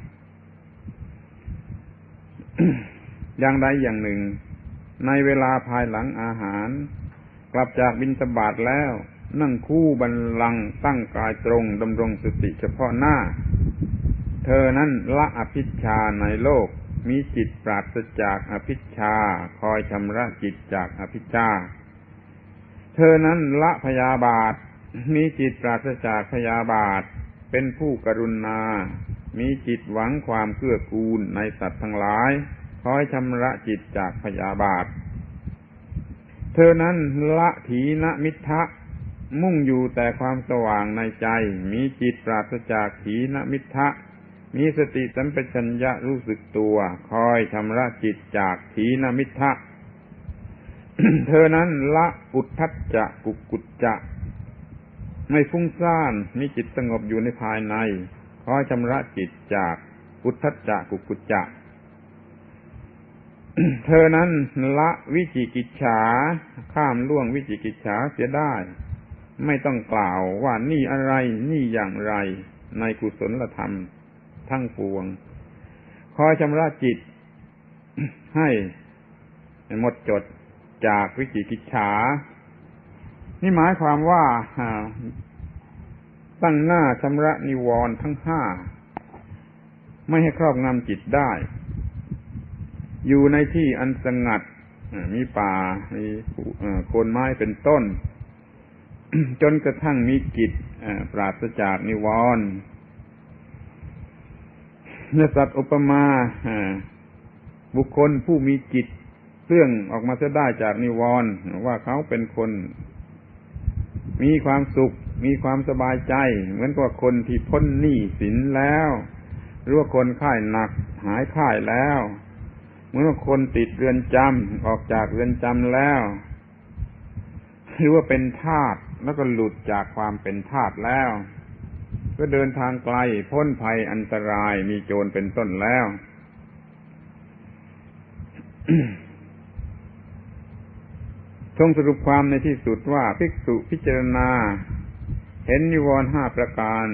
Speaker 2: อย่างใดอย่างหนึ่งในเวลาภายหลังอาหารกลับจากบิณฑบาตแล้วนั่งคู่บัลลังก์ตั้งกายตรงดำรงสติเฉพาะหน้าเธอนั้นละอภิชฌาในโลกมีจิตปราศจากอภิชฌาคอยชำระจิตจากอภิชฌาเธอนั้นละพยาบาทมีจิตปราศจากพยาบาทเป็นผู้กรุณามีจิตหวังความเกื้อกูลในสัตว์ทั้งหลายคอยชำระจิตจากพยาบาทเธอนั้นละถีนมิทธะมุ่งอยู่แต่ความสว่างในใจมีจิตปราศจากถีนมิทธะมีสติสัมปชัญญะรู้สึกตัวคอยชำระจิตจากถีนมิทธะ เธอนั้นละอุทธัจจะกุกกุจจะไม่ฟุ้งซ่านมีจิตสงบอยู่ในภายในคอยชำระจิตจากอุทธัจจะกุกกุจจะ เธอนั้นละวิจิกิจฉาข้ามล่วงวิจิกิจฉาเสียได้ไม่ต้องกล่าวว่านี่อะไรนี่อย่างไรในกุศลธรรมทั้งปวงคอยชำระจิตให้หมดจดจากวิจิกิจฉานี่หมายความว่าตั้งหน้าชำระนิวรณ์ทั้ง5ไม่ให้ครอบงำจิตได้อยู่ในที่อันสงัดมีป่ามีโคนไม้เป็นต้น จนกระทั่งมีจิตปราศจากนิวรณ์สัตว์อุปมาบุคคลผู้มีจิตเสื่องออกมาจะได้จากนิวรณ์ว่าเขาเป็นคนมีความสุขมีความสบายใจเหมือนกับคนที่พ้นหนี้สินแล้วหรือว่าคนไข้หนักหายไข้แล้วเหมือนว่าคนติดเรือนจำออกจากเรือนจำแล้วหรือว่าเป็นทาสแล้วก็หลุดจากความเป็นทาสแล้วก็เดินทางไกลพ้นภัยอันตรายมีโจรเป็นต้นแล้วทรงสรุปความในที่สุดว่าภิกษุพิจารณาเห็นนิวรณ์5ประการ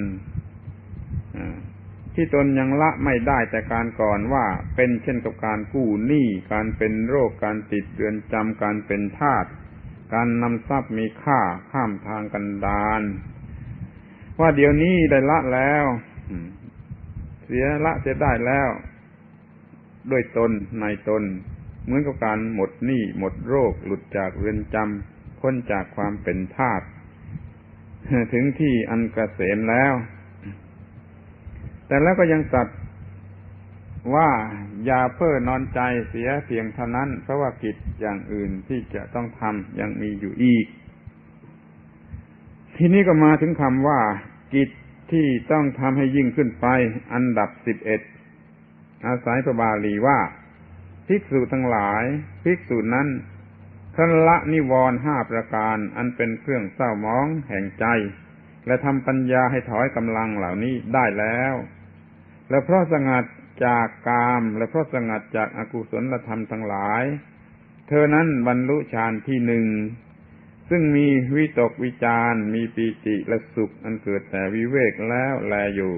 Speaker 2: ที่ตนยังละไม่ได้แต่การก่อนว่าเป็นเช่นกับการกู้หนี้การเป็นโรคการติดเรือนจำการเป็นทาสการนำทรัพย์มีค่าข้ามทางกันดารว่าเดี๋ยวนี้ได้ละแล้วเสียได้แล้วด้วยตนในตนเหมือนกับการหมดหนี้หมดโรคหลุดจากเรือนจำพ้นจากความเป็นทาสถึงที่อันเกษมแล้วแต่แล้วก็ยังตรัสว่าอย่าเพ้อนอนใจเสียเพียงเท่านั้นเพราะว่ากิจอย่างอื่นที่จะต้องทำยังมีอยู่อีกทีนี้ก็มาถึงคำว่ากิจที่ต้องทำให้ยิ่งขึ้นไปอันดับ11อาศัยพระบาลีว่าภิกษุทั้งหลายภิกษุนั้นท่านละนิวรณ์5ประการอันเป็นเครื่องเศร้าหมองแห่งใจและทำปัญญาให้ถอยกำลังเหล่านี้ได้แล้วและเพราะสงัดจากกามและเพราะสงัดจากอกุศลธรรมทั้งหลายเธอนั้นบรรลุฌานที่1ซึ่งมีวิตกวิจารมีปีติและสุขอันเกิดแต่วิเวกแล้วแลอยู่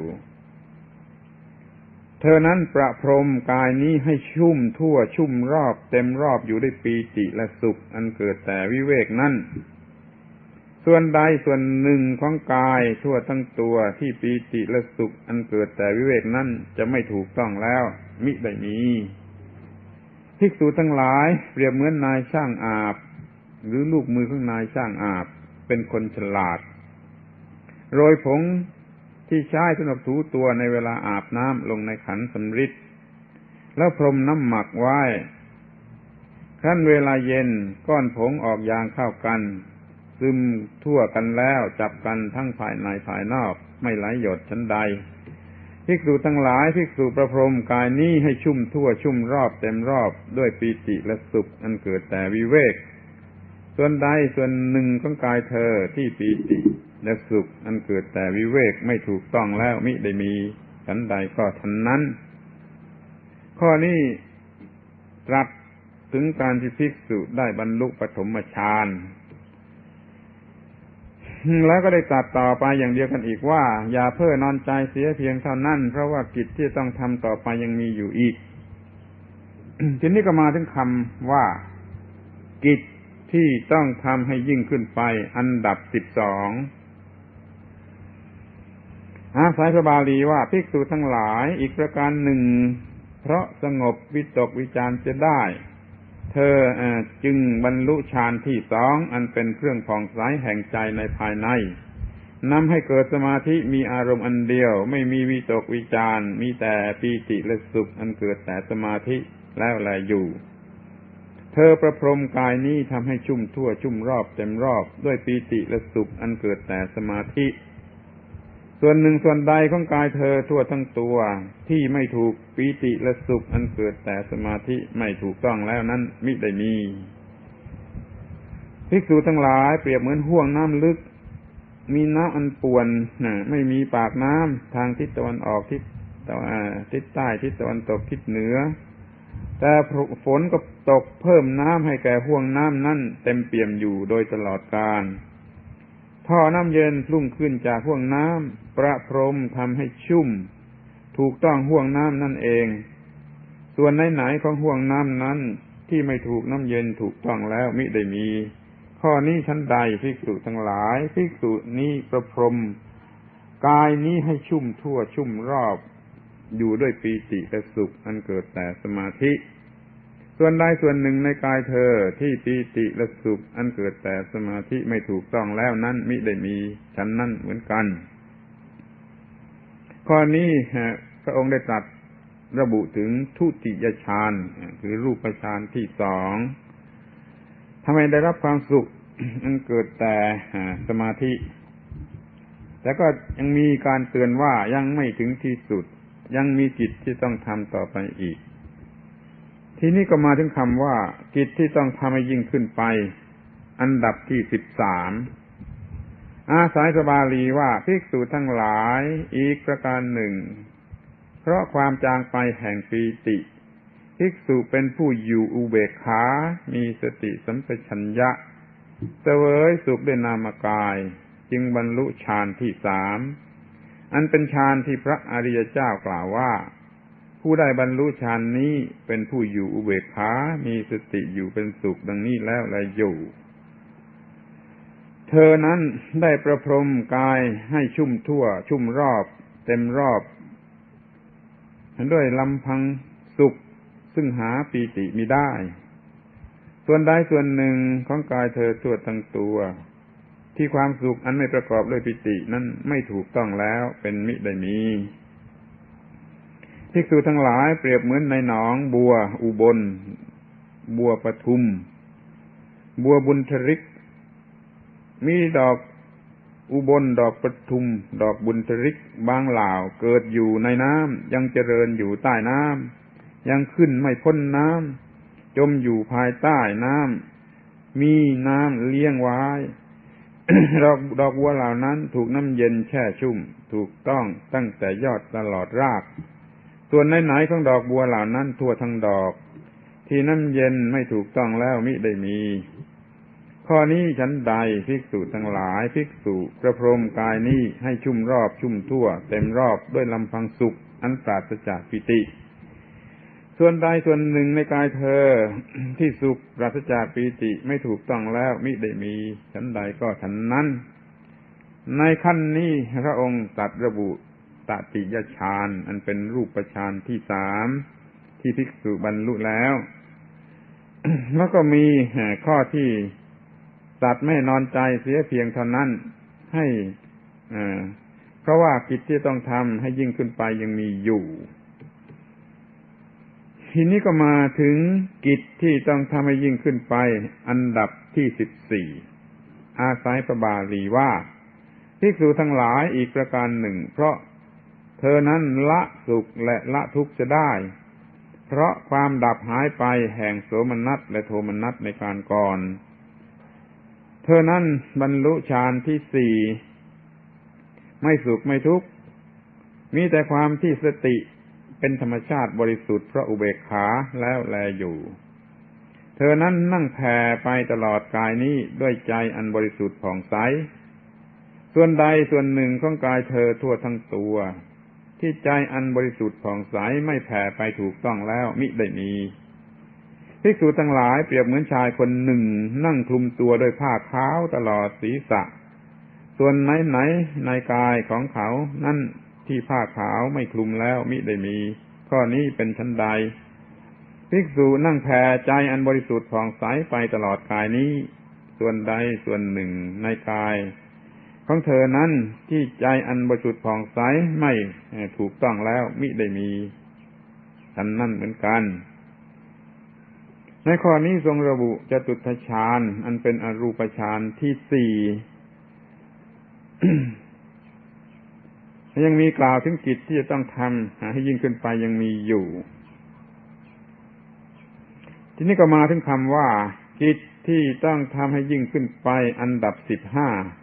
Speaker 2: เธอนั้นประพรมกายนี้ให้ชุ่มทั่วชุ่มรอบเต็มรอบอยู่ด้วยปีติและสุขอันเกิดแต่วิเวกนั้นส่วนใดส่วนหนึ่งของกายทั่วทั้งตัวที่ปีติและสุขอันเกิดแต่วิเวกนั้นจะไม่ถูกต้องแล้วมิได้มีภิกษุทั้งหลายเปรียบเหมือนนายช่างอาบหรือลูกมือของนายช่างอาบเป็นคนฉลาดโรยผงที่ใช้สำหรับถูตัวในเวลาอาบน้ำลงในขันสำริดแล้วพรมน้ำหมักไว้ครั้นเวลาเย็นก้อนผงออกยางเข้ากันซึมทั่วกันแล้วจับกันทั้งภายในภายนอกไม่ไหลหยดชั้นใดภิกษุทั้งหลายภิกษุประพรมกายนี้ให้ชุ่มทั่วชุ่มรอบเต็มรอบด้วยปีติและสุขอันเกิดแต่วิเวกส่วนใดส่วนหนึ่งของกายเธอที่ปีติและสุขอันเกิดแต่วิเวกไม่ถูกต้องแล้วมิได้มีชั้นใดก็ชั้นนั้นข้อนี้ตรัสถึงการที่ภิกษุได้บรรลุปฐมฌานแล้วก็ได้ตรัสต่อไปอย่างเดียวกันอีกว่าอย่าเพ้อนอนใจเสียเพียงเท่านั้นเพราะว่ากิจที่ต้องทำต่อไปยังมีอยู่อีก ทีนี้ก็มาถึงคำว่ากิจที่ต้องทำให้ยิ่งขึ้นไปอันดับ12อาศัยพระบาลีว่าภิกษุทั้งหลายอีกประการหนึ่งเพราะสงบวิตกวิจารจะได้เธอจึงบรรลุฌานที่2อันเป็นเครื่องผ่องใสแห่งใจในภายในนำให้เกิดสมาธิมีอารมณ์อันเดียวไม่มีวิตกวิจารมีแต่ปีติและสุขอันเกิดแต่สมาธิแล้วแลอยู่เธอประพรมกายนี้ทำให้ชุ่มทั่วชุ่มรอบเต็มรอบด้วยปีติและสุขอันเกิดแต่สมาธิส่วนหนึ่งส่วนใดของกายเธอทั่วทั้งตัวที่ไม่ถูกปีติและสุขอันเกิดแต่สมาธิไม่ถูกต้องแล้วนั้นมิได้มีภิกษุทั้งหลายเปรียบเหมือนห้วงน้ำลึกมีน้ำอันป่วนไม่มีปากน้ำทางทิศตะวันออกทิศใต้ทิศตะวันตกทิศเหนือแต่ฝนก็ตกเพิ่มน้ำให้แก่ห้วงน้ำนั้นเต็มเปี่ยมอยู่โดยตลอดกาลท่อน้ำเย็นพุ่งขึ้นจากห้วงน้ำประพรมทำให้ชุ่มถูกต้องห้วงน้ำนั่นเองส่วนไหนๆของห้วงน้ำนั้นที่ไม่ถูกน้ำเย็นถูกต้องแล้วมิได้มีข้อนี้ชั้นใดภิกษุทั้งหลายภิกษุนี้ประพรมกายนี้ให้ชุ่มทั่วชุ่มรอบอยู่ด้วยปีติและสุขอันเกิดแต่สมาธิส่วนใดส่วนหนึ่งในกายเธอที่ปีติและสุขอันเกิดแต่สมาธิไม่ถูกต้องแล้วนั้นมิได้มีฉันนั้นเหมือนกันข้อนี้พระองค์ได้ตรัสระบุถึงทุติยฌานคือรูปฌานที่สองทำไมได้รับความสุข มันเกิดแต่สมาธิแต่ก็ยังมีการเตือนว่ายังไม่ถึงที่สุดยังมีกิจที่ต้องทำต่อไปอีกทีนี้ก็มาถึงคำว่ากิจที่ต้องทำให้ยิ่งขึ้นไปอันดับที่13อาศัยพระบาลีว่าภิกษุทั้งหลายอีกประการหนึ่งเพราะความจางไปแห่งปีติภิกษุเป็นผู้อยู่อุเบกขามีสติสัมปชัญญะเสวยสุขด้วยนามกายจึงบรรลุฌานที่3อันเป็นฌานที่พระอริยเจ้ากล่าวว่าผู้ได้บรรลุฌานนี้เป็นผู้อยู่อุเบกขามีสติอยู่เป็นสุขดังนี้แล้วและอยู่เธอนั้นได้ประพรมกายให้ชุ่มทั่วชุ่มรอบเต็มรอบด้วยลำพังสุขซึ่งหาปีติมิได้ส่วนใดส่วนหนึ่งของกายเธอทั่วทั้งตัวที่ความสุขอันไม่ประกอบด้วยปิตินั้นไม่ถูกต้องแล้วเป็นมิได้มีภิกษุทั้งหลายเปรียบเหมือนในหนองบัวอุบลบัวปทุมบัวบุญทริกมีดอกอุบลดอกปทุมดอกบุญทริกบางเหล่าเกิดอยู่ในน้ำยังเจริญอยู่ใต้น้ำยังขึ้นไม่พ้นน้ำจมอยู่ภายใต้น้ำมีน้ำเลี้ยงไว้ ดอกบัวเหล่านั้นถูกน้ำเย็นแช่ชุ่มถูกต้องตั้งแต่ยอดตลอดรากส่วนไหนๆของดอกบัวเหล่านั้นทั่วทั้งดอกที่น้ำเย็นไม่ถูกต้องแล้วมิได้มีข้อนี้ฉันใดภิกษุทั้งหลายภิกษุประพรมกายนี้ให้ชุ่มรอบชุ่มทั่วเต็มรอบด้วยลำพังสุขอันปราศจากปิติส่วนใดส่วนหนึ่งในกายเธอที่สุขปราศจากปิติไม่ถูกต้องแล้วมิได้มีฉันใดก็ฉันนั้นในขั้นนี้พระองค์ตรัสระบุตติยฌานอันเป็นรูปฌานที่3ที่ภิกษุบรรลุแล้ว แล้วก็มีข้อที่ตัดไม่นอนใจเสียเพียงเท่านั้นให้เพราะว่ากิจที่ต้องทำให้ยิ่งขึ้นไปยังมีอยู่ทีนี้ก็มาถึงกิจที่ต้องทำให้ยิ่งขึ้นไปอันดับที่14อาศัยพระบาลีว่าภิกษุทั้งหลายอีกประการหนึ่งเพราะเธอนั้นละสุขและละทุกข์จะได้เพราะความดับหายไปแห่งโสมนัสและโทมนัสในการก่อนเธอนั้นบรรลุฌานที่4ไม่สุขไม่ทุกข์มีแต่ความที่สติเป็นธรรมชาติบริสุทธิ์เพราะอุเบกขาแล้วแลอยู่เธอนั้นนั่งแผ่ไปตลอดกายนี้ด้วยใจอันบริสุทธิ์ผ่องใสส่วนใดส่วนหนึ่งของกายเธอทั่วทั้งตัวที่ใจอันบริสุทธิ์ผ่องใสไม่แผ่ไปถูกต้องแล้วมิได้มีภิกษุทั้งหลายเปรียบเหมือนชายคนหนึ่งนั่งคลุมตัวด้วยผ้าขาวตลอดศีรษะส่วนไหนในกายของเขานั่นที่ผ้าขาวไม่คลุมแล้วมิได้มีข้อนี้เป็นชั้นใดภิกษุนั่งแผ่ใจอันบริสุทธิ์ผ่องใสไปตลอดกายนี้ส่วนใดส่วนหนึ่งในกายของเธอนั้นที่ใจอันบริสุทธิ์ผ่องใสไม่ถูกต้องแล้วมิได้มีฉันนั่นเหมือนกันในข้อนี้ทรงระบุจตุตถฌานอันเป็นอรูปฌานที่4 ยังมีกล่าวถึงกิจที่จะต้องทำให้ยิ่งขึ้นไปยังมีอยู่ทีนี้ก็มาถึงคำว่ากิจที่ต้องทำให้ยิ่งขึ้นไปอันดับ15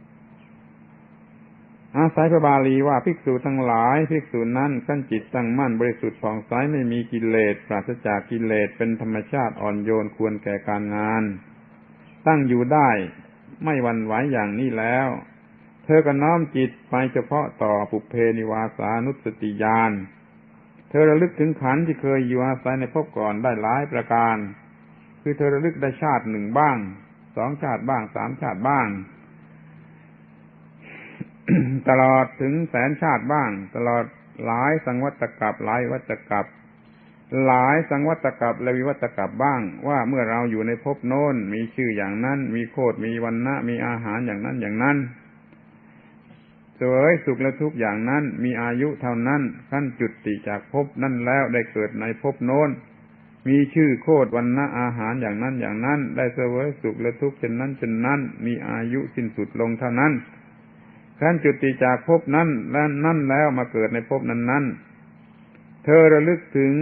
Speaker 2: อาศัยพระบาลีว่าภิกษุทั้งหลายภิกษุนั้นกั้นจิตตั้งมั่นบริสุทธิ์ผ่องใสไม่มีกิเลสปราศจากกิเลสเป็นธรรมชาติอ่อนโยนควรแก่การงานตั้งอยู่ได้ไม่หวั่นไหวอย่างนี้แล้วเธอก็น้อมจิตไปเฉพาะต่อปุพเพนิวาสานุสติญาณเธอระลึกถึงขันธ์ที่เคยอยู่อาศัยในภพก่อนได้หลายประการคือเธอระลึกได้ชาติ1บ้าง2ชาติบ้าง3ชาติบ้าง ตลอดถึงแสนชาติบ้างตลอดหลายสังวัตกัปหลายวัตกัปหลายสังวัตกัปและวิวัตกัปบ้างว่าเมื่อเราอยู่ในภพโน้นมีชื่ออย่างนั้นมีโคตรมีวรรณะมีอาหารอย่างนั้นอย่างนั้นเสวยสุขและทุกข์อย่างนั้นมีอายุเท่านั้นขั้นจุติจากภพนั้นแล้วได้เกิดในภพโน้นมีชื่อโคตรวรรณะอาหารอย่างนั้นอย่างนั้นได้เสวยสุขและทุกข์เช่นนั้นเช่นนั้นมีอายุสิ้นสุดลงเท่านั้นขั้นจุติจากภพนั้นและนั่นแล้วมาเกิดในภพนั้นๆเธอระลึกถึง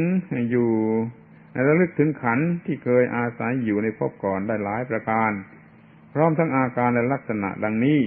Speaker 2: ขันธ์ที่เคยอาศัยอยู่ในภพก่อนได้หลายประการพร้อมทั้งอาการและลักษณะดังนี้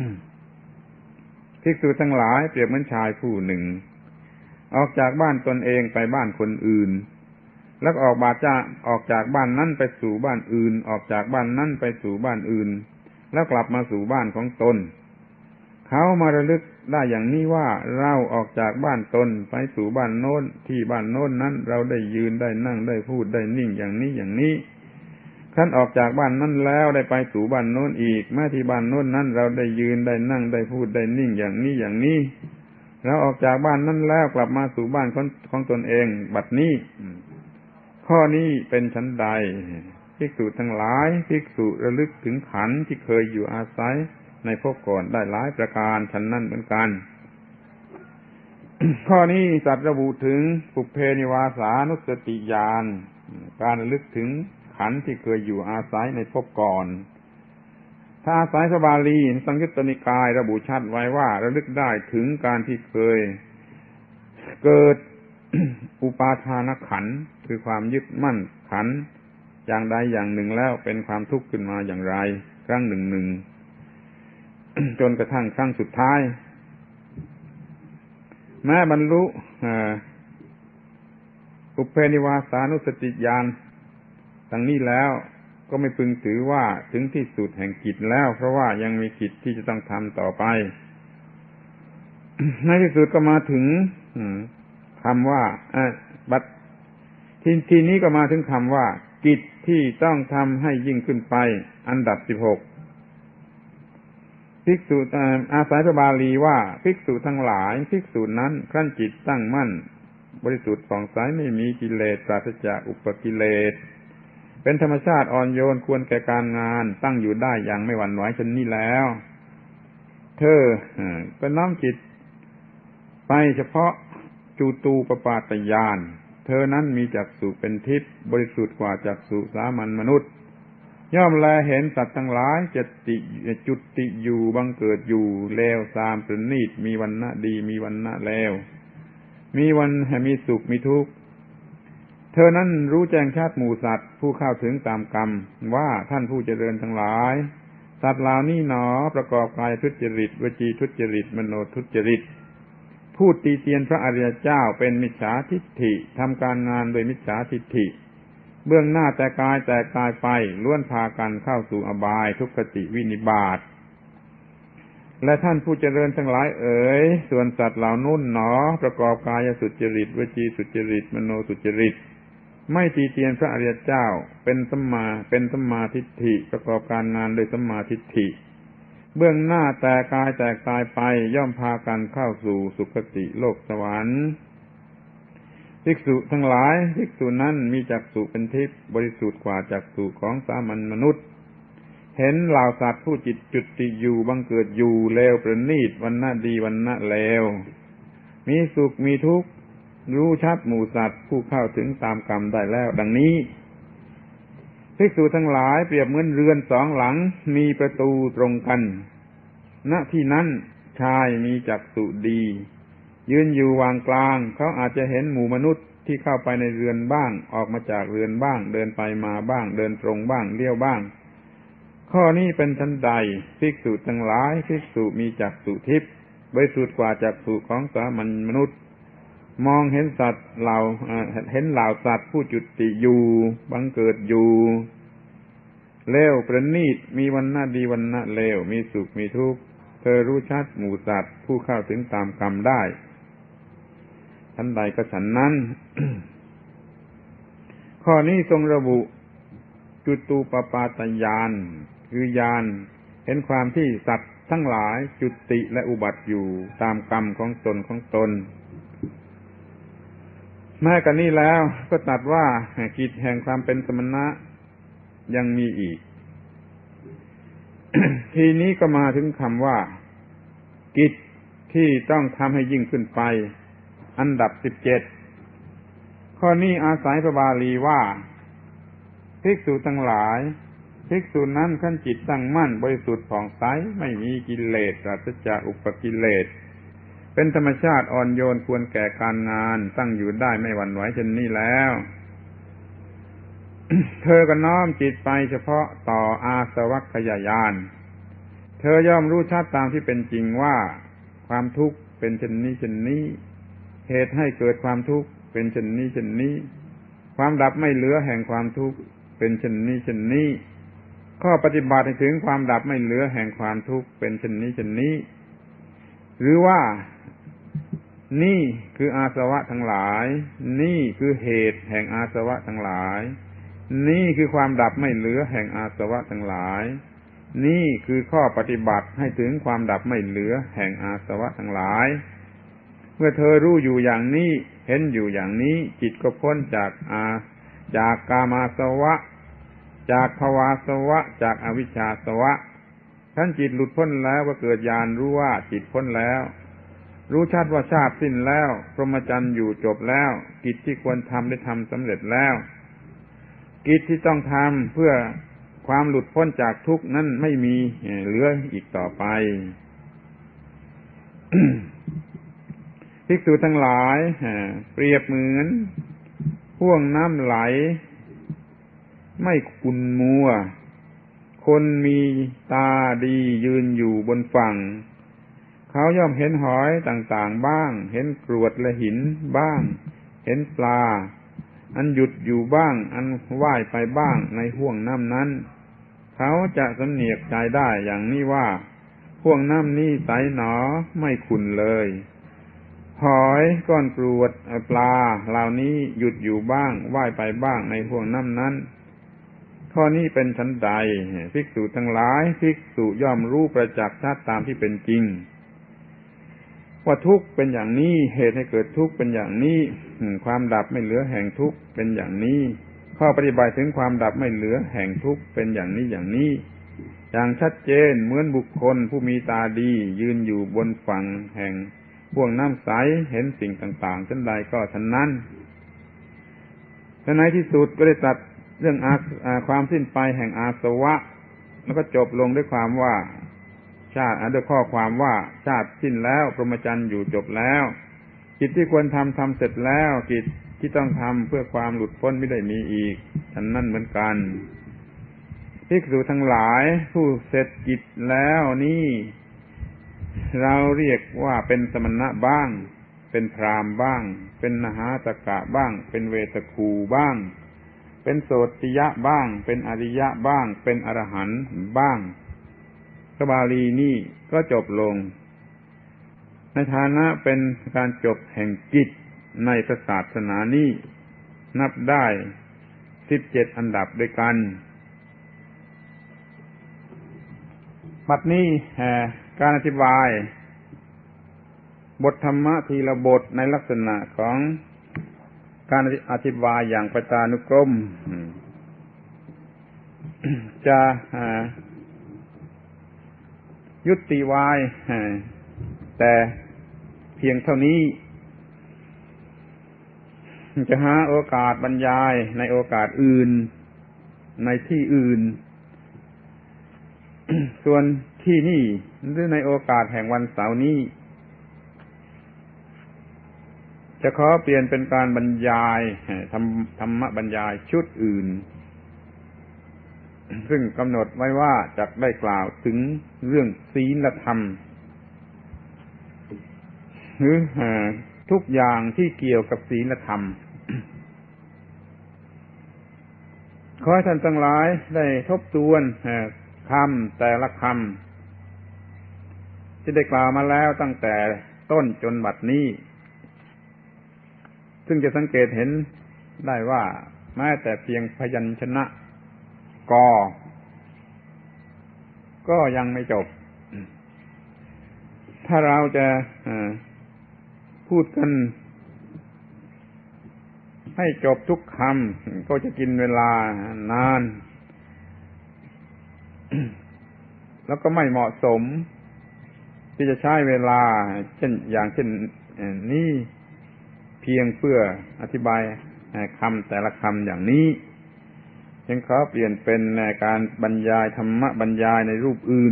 Speaker 2: ภิกษุทั้งหลายเปรียบเหมือนชายผู้หนึ่งออกจากบ้านตนเองไปบ้านคนอื่นแล้วออกจากบ้านนั้นไปสู่บ้านอื่นออกจากบ้านนั้นไปสู่บ้านอื่นแล้วกลับมาสู่บ้านของตนเขามาระลึกได้อย่างนี้ว่าเราออกจากบ้านตนไปสู่บ้านโน้นที่บ้านโน้นนั้นเราได้ยืนได้นั่งได้พูดได้นิ่งอย่างนี้อย่างนี้ขั้นออกจากบ้านนั้นแล้วได้ไปสู่บ้านโน้นอีกแม้ที่บ้านโน้นนั้นเราได้ยืนได้นั่งได้พูดได้นิ่งอย่างนี้อย่างนี้เราออกจากบ้านนั้นแล้วกลับมาสู่บ้านของตนเองบัดนี้ข้อนี้เป็นชั้นใดภิกษุทั้งหลายภิกษุระลึกถึงขันธ์ที่เคยอยู่อาศัยในภพก่อนได้หลายประการฉันนั้นเหมือนกัน ข้อนี้สัตว์ระบุถึงปุพเพนิวาสานุสติญาณการระลึกถึงขันธ์ที่เคยอยู่อาศัยในภพก่อนถ้าอาศัยพระบาลีสังยุตตนิกายระบุชัดไว้ว่าระลึกได้ถึงการที่เคยเกิด อุปาทานขันธ์คือความยึดมั่นขันธ์อย่างใดอย่างหนึ่งแล้วเป็นความทุกข์ขึ้นมาอย่างไรครั้งหนึ่ง จนกระทั่งครั้งสุดท้ายแม้บรรลุปุพเพนิวาสานุสติญาณดังนี้แล้วก็ไม่พึงถือว่าถึงที่สุดแห่งกิจแล้วเพราะว่ายังมีกิจที่จะต้องทำต่อไป ในที่สุดก็มาถึงคำว่าทีนี้ก็มาถึงคำว่ากิจที่ต้องทำให้ยิ่งขึ้นไปอันดับ16ภิกษุอาศัยพระบาลีว่าภิกษุทั้งหลายภิกษุนั้นครั้นจิตตั้งมั่นบริสุทธิ์ผ่องใสไม่มีกิเลสปราศจากอุปกิเลสเป็นธรรมชาติอ่อนโยนควรแก่การงานตั้งอยู่ได้อย่างไม่หวั่นไหวเช่นนี้แล้วเธอก็น้อมจิตไปเฉพาะจูตูปปาตญาณเธอนั้นมีจักษุเป็นทิพย์บริสุทธิ์กว่าจักษุสามัญมนุษย์ย่อมแลเห็นสัตว์ทั้งหลายจุติอยู่บังเกิดอยู่เลวทรามประณีตมีวรรณะดีมีวรรณะเลวมีสุขมีทุกข์เธอนั้นรู้แจ้งชัดหมู่สัตว์ผู้เข้าถึงตามกรรมว่าท่านผู้เจริญทั้งหลายสัตว์เหล่านี้หนอประกอบกายทุจริตวจีทุจริตมโนทุจริตพูดตีเตียนพระอริยเจ้าเป็นมิจฉาทิฏฐิทำการงานโดยมิจฉาทิฏฐิเบื้องหน้าแต่กายไปล้วนพากันเข้าสู่อบายทุกขติวินิบาตและท่านผู้เจริญทั้งหลายเอ๋ยส่วนสัตว์เหล่านู้นหนอประกอบกายสุจริตวจีสุจริตมโนสุจริตไม่ตีเตียนพระอริยเจ้าเป็นสัมมาทิฏฐิประกอบการงานโดยสัมมาทิฏฐิเบื้องหน้าแต่กายไปย่อมพากันเข้าสู่สุคติโลกสวรรค์ภิกษุทั้งหลายภิกษุนั้นมีจักษุเป็นทิพย์บริสุทธิ์กว่าจักษุของสามัญมนุษย์เห็นเหล่าสัตว์ผู้จิตจุติอยู่บังเกิดอยู่เลวประณีตวรรณะดีวรรณะเลวมีสุขมีทุกข์รู้ชัดหมู่สัตว์ผู้เข้าถึงตามกรรมได้แล้วดังนี้ภิกษุทั้งหลายเปรียบเหมือนเรือนสองหลังมีประตูตรงกันณที่นั้นชายมีจักษุดียืนอยู่วางกลางเขาอาจจะเห็นหมู่มนุษย์ที่เข้าไปในเรือนบ้างออกมาจากเรือนบ้างเดินไปมาบ้างเดินตรงบ้างเลี้ยวบ้างข้อนี้เป็นชั้นใดภิกษุทั้งหลายภิกษุมีจักษุทิพย์บริสุทธิ์กว่าจักษุของสามัญมนุษย์มองเห็นสัตว์เหล่าสัตว์ผู้จุติอยู่บังเกิดอยู่เลวประณีตมีวรรณะดีวรรณะเลวมีสุขมีทุกข์เธอรู้ชัดหมู่สัตว์ผู้เข้าถึงตามกรรมได้ชั้นใดก็ฉันนั้น ข้อนี้ทรงระบุจุตูปปาตญาณคือญาณเห็นความที่สัตว์ทั้งหลายจุติและอุบัติอยู่ตามกรรมของตนแม้กันนี้แล้วก็ตรัสว่ากิจแห่งความเป็นสมณะยังมีอีก ทีนี้ก็มาถึงคำว่ากิจที่ต้องทำให้ยิ่งขึ้นไปอันดับ17ข้อนี้อาศัยพระบาลีว่าภิกษุทั้งหลายภิกษุนั้นขั้นจิตตั้งมั่นบริสุทธิ์ผ่องใสไม่มีกิเลสปราศจากอุปกิเลสเป็นธรรมชาติอ่อนโยนควรแก่การงานตั้งอยู่ได้ไม่หวั่นไหวเช่นนี้แล้ว เธอก็น้อมจิตไปเฉพาะต่ออาสวัคยายานเธอย่อมรู้ชัดตามที่เป็นจริงว่าความทุกข์เป็นเช่นนี้เช่นนี้เหตุให้เกิดความทุกข์เป็นเช่นนี้เช่นนี้ความดับไม่เหลือแห่งความทุกข์เป็นเช่นนี้เช่นนี้ข้อปฏิบัติถึงความดับไม่เหลือแห่งความทุกข์เป็นเช่นนี้เช่นนี้หรือว่านี่คืออาสวะทั้งหลายนี่คือเหตุแห่งอาสวะทั้งหลายนี่คือความดับไม่เหลือแห่งอาสวะทั้งหลายนี่คือข้อปฏิบัติให้ถึงความดับไม่เหลือแห่งอาสวะทั้งหลายเมื่อเธอรู้อยู่อย่างนี้เห็นอยู่อย่างนี้จิตก็พ้นจากกามาสวะจากภวาสวะจากอวิชชาสวะท่านจิตหลุดพ้นแล้วก็เกิดญาณรู้ว่าจิตพ้นแล้วรู้ชัดว่าชาติสิ้นแล้วพรหมจรรย์อยู่จบแล้วกิจที่ควรทำได้ทำสำเร็จแล้วกิจที่ต้องทำเพื่อความหลุดพ้นจากทุกข์นั้นไม่มีเหลืออีกต่อไป ภิกษุทั้งหลายเปรียบเหมือนห่วงน้ำไหลไม่ขุ่นมัวคนมีตาดียืนอยู่บนฝั่งเขาย่อมเห็นหอยต่างๆบ้างเห็นกรวดและหินบ้างเห็นปลาอันหยุดอยู่บ้างอันว่ายไปบ้างในห่วงน้ำนั้นเขาจะสำเนียกใจได้อย่างนี้ว่าห่วงน้ำนี้ใสหนอไม่ขุ่นเลยหอยก้อนกรวดปลาเหล่านี้หยุดอยู่บ้างว่ายไปบ้างในห่วงน้ำนั้นข้อนี้เป็นชั้นใดภิกษุทั้งหลายภิกษุย่อมรู้ประจักษ์ชัดตามที่เป็นจริงว่าทุกข์เป็นอย่างนี้เหตุให้เกิดทุกข์เป็นอย่างนี้ความดับไม่เหลือแห่งทุกข์เป็นอย่างนี้ข้อปฏิบัติถึงความดับไม่เหลือแห่งทุกข์เป็นอย่างนี้อย่างนี้อย่างชัดเจนเหมือนบุคคลผู้มีตาดียืนอยู่บนฝั่งแห่งห่วงน้ำใสเห็นสิ่งต่างๆชั้นใดก็ชั้นนั้นในที่สุดก็ได้ตรัสเรื่องความสิ้นไปแห่งอาสวะแล้วก็จบลงด้วยความว่าชาติด้วยข้อความว่าชาติสิ้นแล้วพรหมจรรย์อยู่จบแล้วกิจที่ควรทำเสร็จแล้วกิจที่ต้องทำเพื่อความหลุดพ้นไม่ได้มีอีกฉันนั่นเหมือนกันภิกษุทั้งหลายผู้เสร็จกิจแล้วนี่เราเรียกว่าเป็นสมณะบ้างเป็นพราหมณ์บ้างเป็นนหาตกะบ้างเป็นเวทคูบ้างเป็นโสติยะบ้างเป็นอริยะบ้างเป็นอรหันต์บ้างพระบาลีนี้ก็จบลงในฐานะเป็นการจบแห่งกิจในพระศาสนานี้นับได้17อันดับด้วยกันบัดนี้การอธิบายบทธรรมะทีละบทในลักษณะของการอธิบายอย่างประตานุกรมจะยุติไว้แต่เพียงเท่านี้จะหาโอกาสบรรยายในโอกาสอื่นในที่อื่น ส่วนที่นี่หรือในโอกาสแห่งวันเสาร์นี้จะขอเปลี่ยนเป็นการบรรยายธรรมบรรยายชุดอื่นซึ่งกำหนดไว้ว่าจะได้กล่าวถึงเรื่องศีลธรรมหรือทุกอย่างที่เกี่ยวกับศีลธรรมขอให้ท่านทั้งหลายได้ทบทวนคำแต่ละคำที่ได้กล่าวมาแล้วตั้งแต่ต้นจนบัดนี้ซึ่งจะสังเกตเห็นได้ว่าแม้แต่เพียงพยัญชนะกก็ยังไม่จบถ้าเราจะพูดกันให้จบทุกคำก็จะกินเวลานานแล้วก็ไม่เหมาะสมที่จะใช้เวลาเช่นนี้เพียงเพื่ออธิบายคำแต่ละคำอย่างนี้จึงขอเปลี่ยนเป็นการบรรยายธรรมะบรรยายในรูปอื่น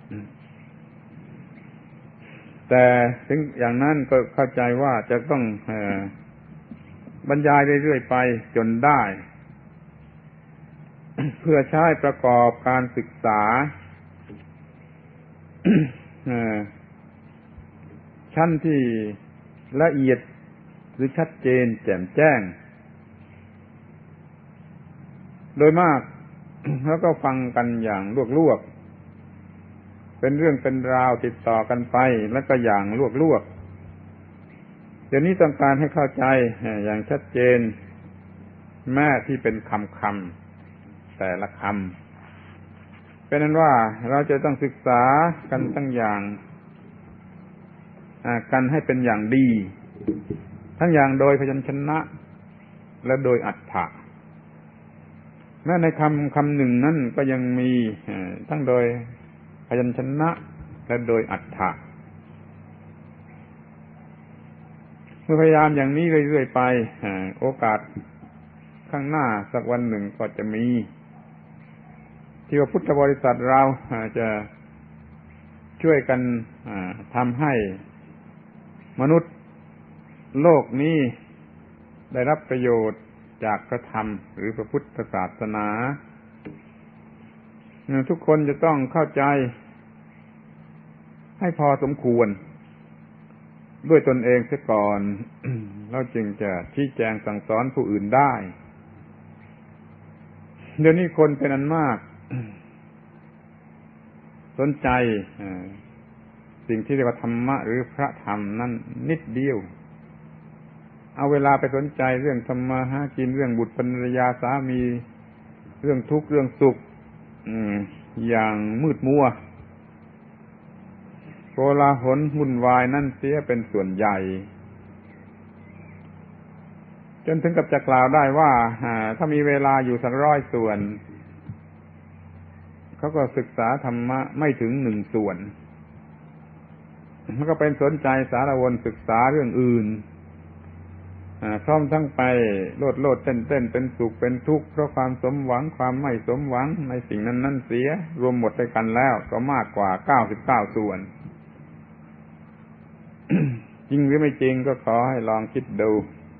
Speaker 2: แต่ถึงอย่างนั้นก็เข้าใจว่าจะต้องบรรยายเรื่อยๆไปจนได้ เพื่อใช้ประกอบการศึกษา ชั้นที่ละเอียดหรือชัดเจนแจ่มแจ้งโดยมาก แล้วก็ฟังกันอย่างลวกๆเป็นเรื่องเป็นราวติดต่อกันไปแล้วก็อย่างลวกๆเดี๋ยวนี้ต้องการให้เข้าใจอย่างชัดเจนแม้ที่เป็นคำแต่ละคำเป็นนั้นว่าเราจะต้องศึกษากันทั้งอย่างกันให้เป็นอย่างดีทั้งอย่างโดยพยัญชนะและโดยอรรถะแม้ในคำหนึ่งนั้นก็ยังมีทั้งโดยพยัญชนะและโดยอรรถะเมื่อพยายามอย่างนี้เรื่อยๆไปโอกาสข้างหน้าสักวันหนึ่งก็จะมีที่ว่าพุทธบริษัทเราจะช่วยกันทำให้มนุษย์โลกนี้ได้รับประโยชน์จากพระธรรมหรือพระพุทธศาสนาทุกคนจะต้องเข้าใจให้พอสมควรด้วยตนเองเสียก่อน แล้วจึงจะชี้แจงสั่งสอนผู้อื่นได้เดี๋ยวนี้คนเป็นอันมากสนใจสิ่งที่เรียกว่าธรรมะหรือพระธรรมนั่นนิดเดียวเอาเวลาไปสนใจเรื่องทำมาหากินเรื่องบุตรภรรยาสามีเรื่องทุกข์เรื่องสุขอย่างมืดมัวโกลาหลวุ่นวายนั่นเสียเป็นส่วนใหญ่จนถึงกับจะกล่าวได้ว่าถ้ามีเวลาอยู่สัก100 ส่วนเขาก็ศึกษาธรรมะไม่ถึง1 ส่วนมันก็เป็นสนใจสารวนศึกษาเรื่องอื่นพร้อมทั้งไปโลดเต้นเป็นสุขเป็นทุกข์เพราะความสมหวังความไม่สมหวังในสิ่งนั้นเสียรวมหมดด้วยกันแล้วก็มากกว่า99 ส่วน จริงหรือไม่จริงก็ขอให้ลองคิดดู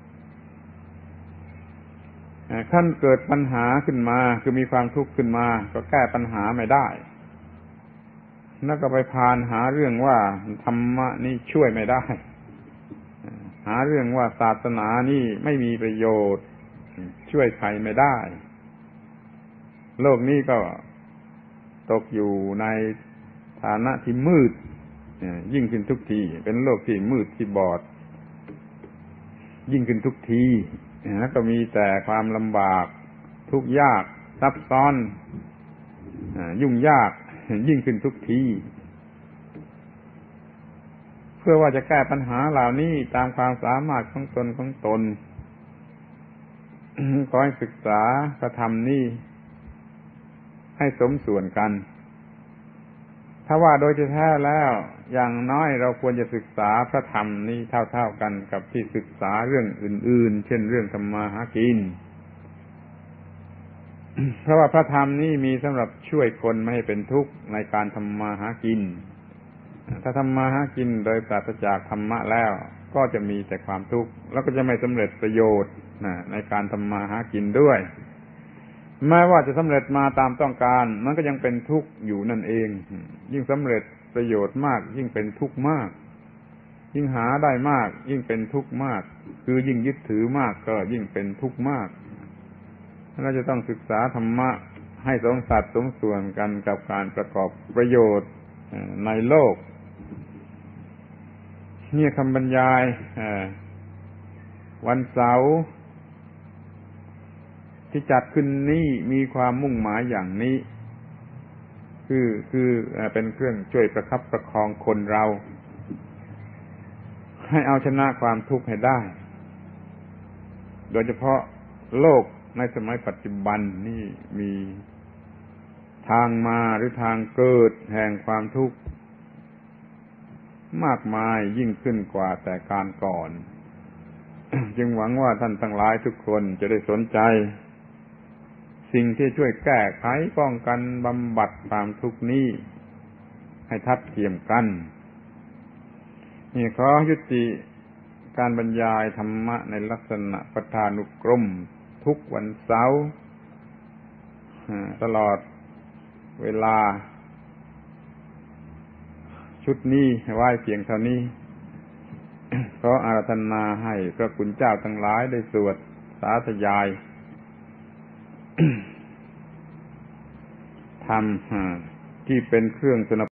Speaker 2: ขั้นเกิดปัญหาขึ้นมาคือมีความทุกข์ขึ้นมาก็แก้ปัญหาไม่ได้แล้วก็ไปพานหาเรื่องว่าธรรมะนี่ช่วยไม่ได้หาเรื่องว่าศาสนานี่ไม่มีประโยชน์ช่วยใครไม่ได้โลกนี้ก็ตกอยู่ในฐานะที่มืดยิ่งขึ้นทุกทีเป็นโลกที่มืดที่บอดยิ่งขึ้นทุกทีแล้วก็มีแต่ความลำบากทุกข์ยากซับซ้อนยุ่งยากยิ่งขึ้นทุกทีเพื่อว่าจะแก้ปัญหาเหล่านี้ตามความสามารถของตน ขอให้ศึกษาพระธรรมนี้ให้สมส่วนกันถ้าว่าโดยแท้แล้วอย่างน้อยเราควรจะศึกษาพระธรรมนี้เท่าๆกันกับที่ศึกษาเรื่องอื่นๆเช่นเรื่องทำมาหากิน เพราะว่าพระธรรมนี้มีสำหรับช่วยคนไม่ให้เป็นทุกข์ในการทำมาหากินถ้าทำมาหากินโดยปราศจากธรรมะแล้วก็จะมีแต่ความทุกข์แล้วก็จะไม่สำเร็จประโยชน์ในการทำมาหากินด้วยแม้ว่าจะสำเร็จมาตามต้องการมันก็ยังเป็นทุกข์อยู่นั่นเองยิ่งสำเร็จประโยชน์มากยิ่งเป็นทุกข์มากยิ่งหาได้มากยิ่งเป็นทุกข์มากคือยิ่งยึดถือมากก็ยิ่งเป็นทุกข์มากเราจะต้องศึกษาธรรมะให้สมสัดสมส่วนกันกับการประกอบประโยชน์ในโลกนี่คำบรรยายวันเสาร์ที่จัดขึ้นนี้มีความมุ่งหมายอย่างนี้คือเป็นเครื่องช่วยประคับประคองคนเราให้เอาชนะความทุกข์ให้ได้โดยเฉพาะโลกในสมัยปัจจุบันนี่มีทางมาหรือทางเกิดแห่งความทุกข์มากมายยิ่งขึ้นกว่าแต่การก่อน จึงหวังว่าท่านทั้งหลายทุกคนจะได้สนใจสิ่งที่ช่วยแก้ไขป้องกันบำบัดความทุกข์นี้ให้ทัดเทียมกันนี่ขอยุติการบรรยายธรรมะในลักษณะปฐานุกรมทุกวันเสาร์ตลอดเวลาชุดนี้ไว้เพียงเท่านี้ ขออาราธนาให้พระคุณเจ้าทั้งหลายได้สวดสาธยาย ธรรมที่เป็นเครื่องสนับ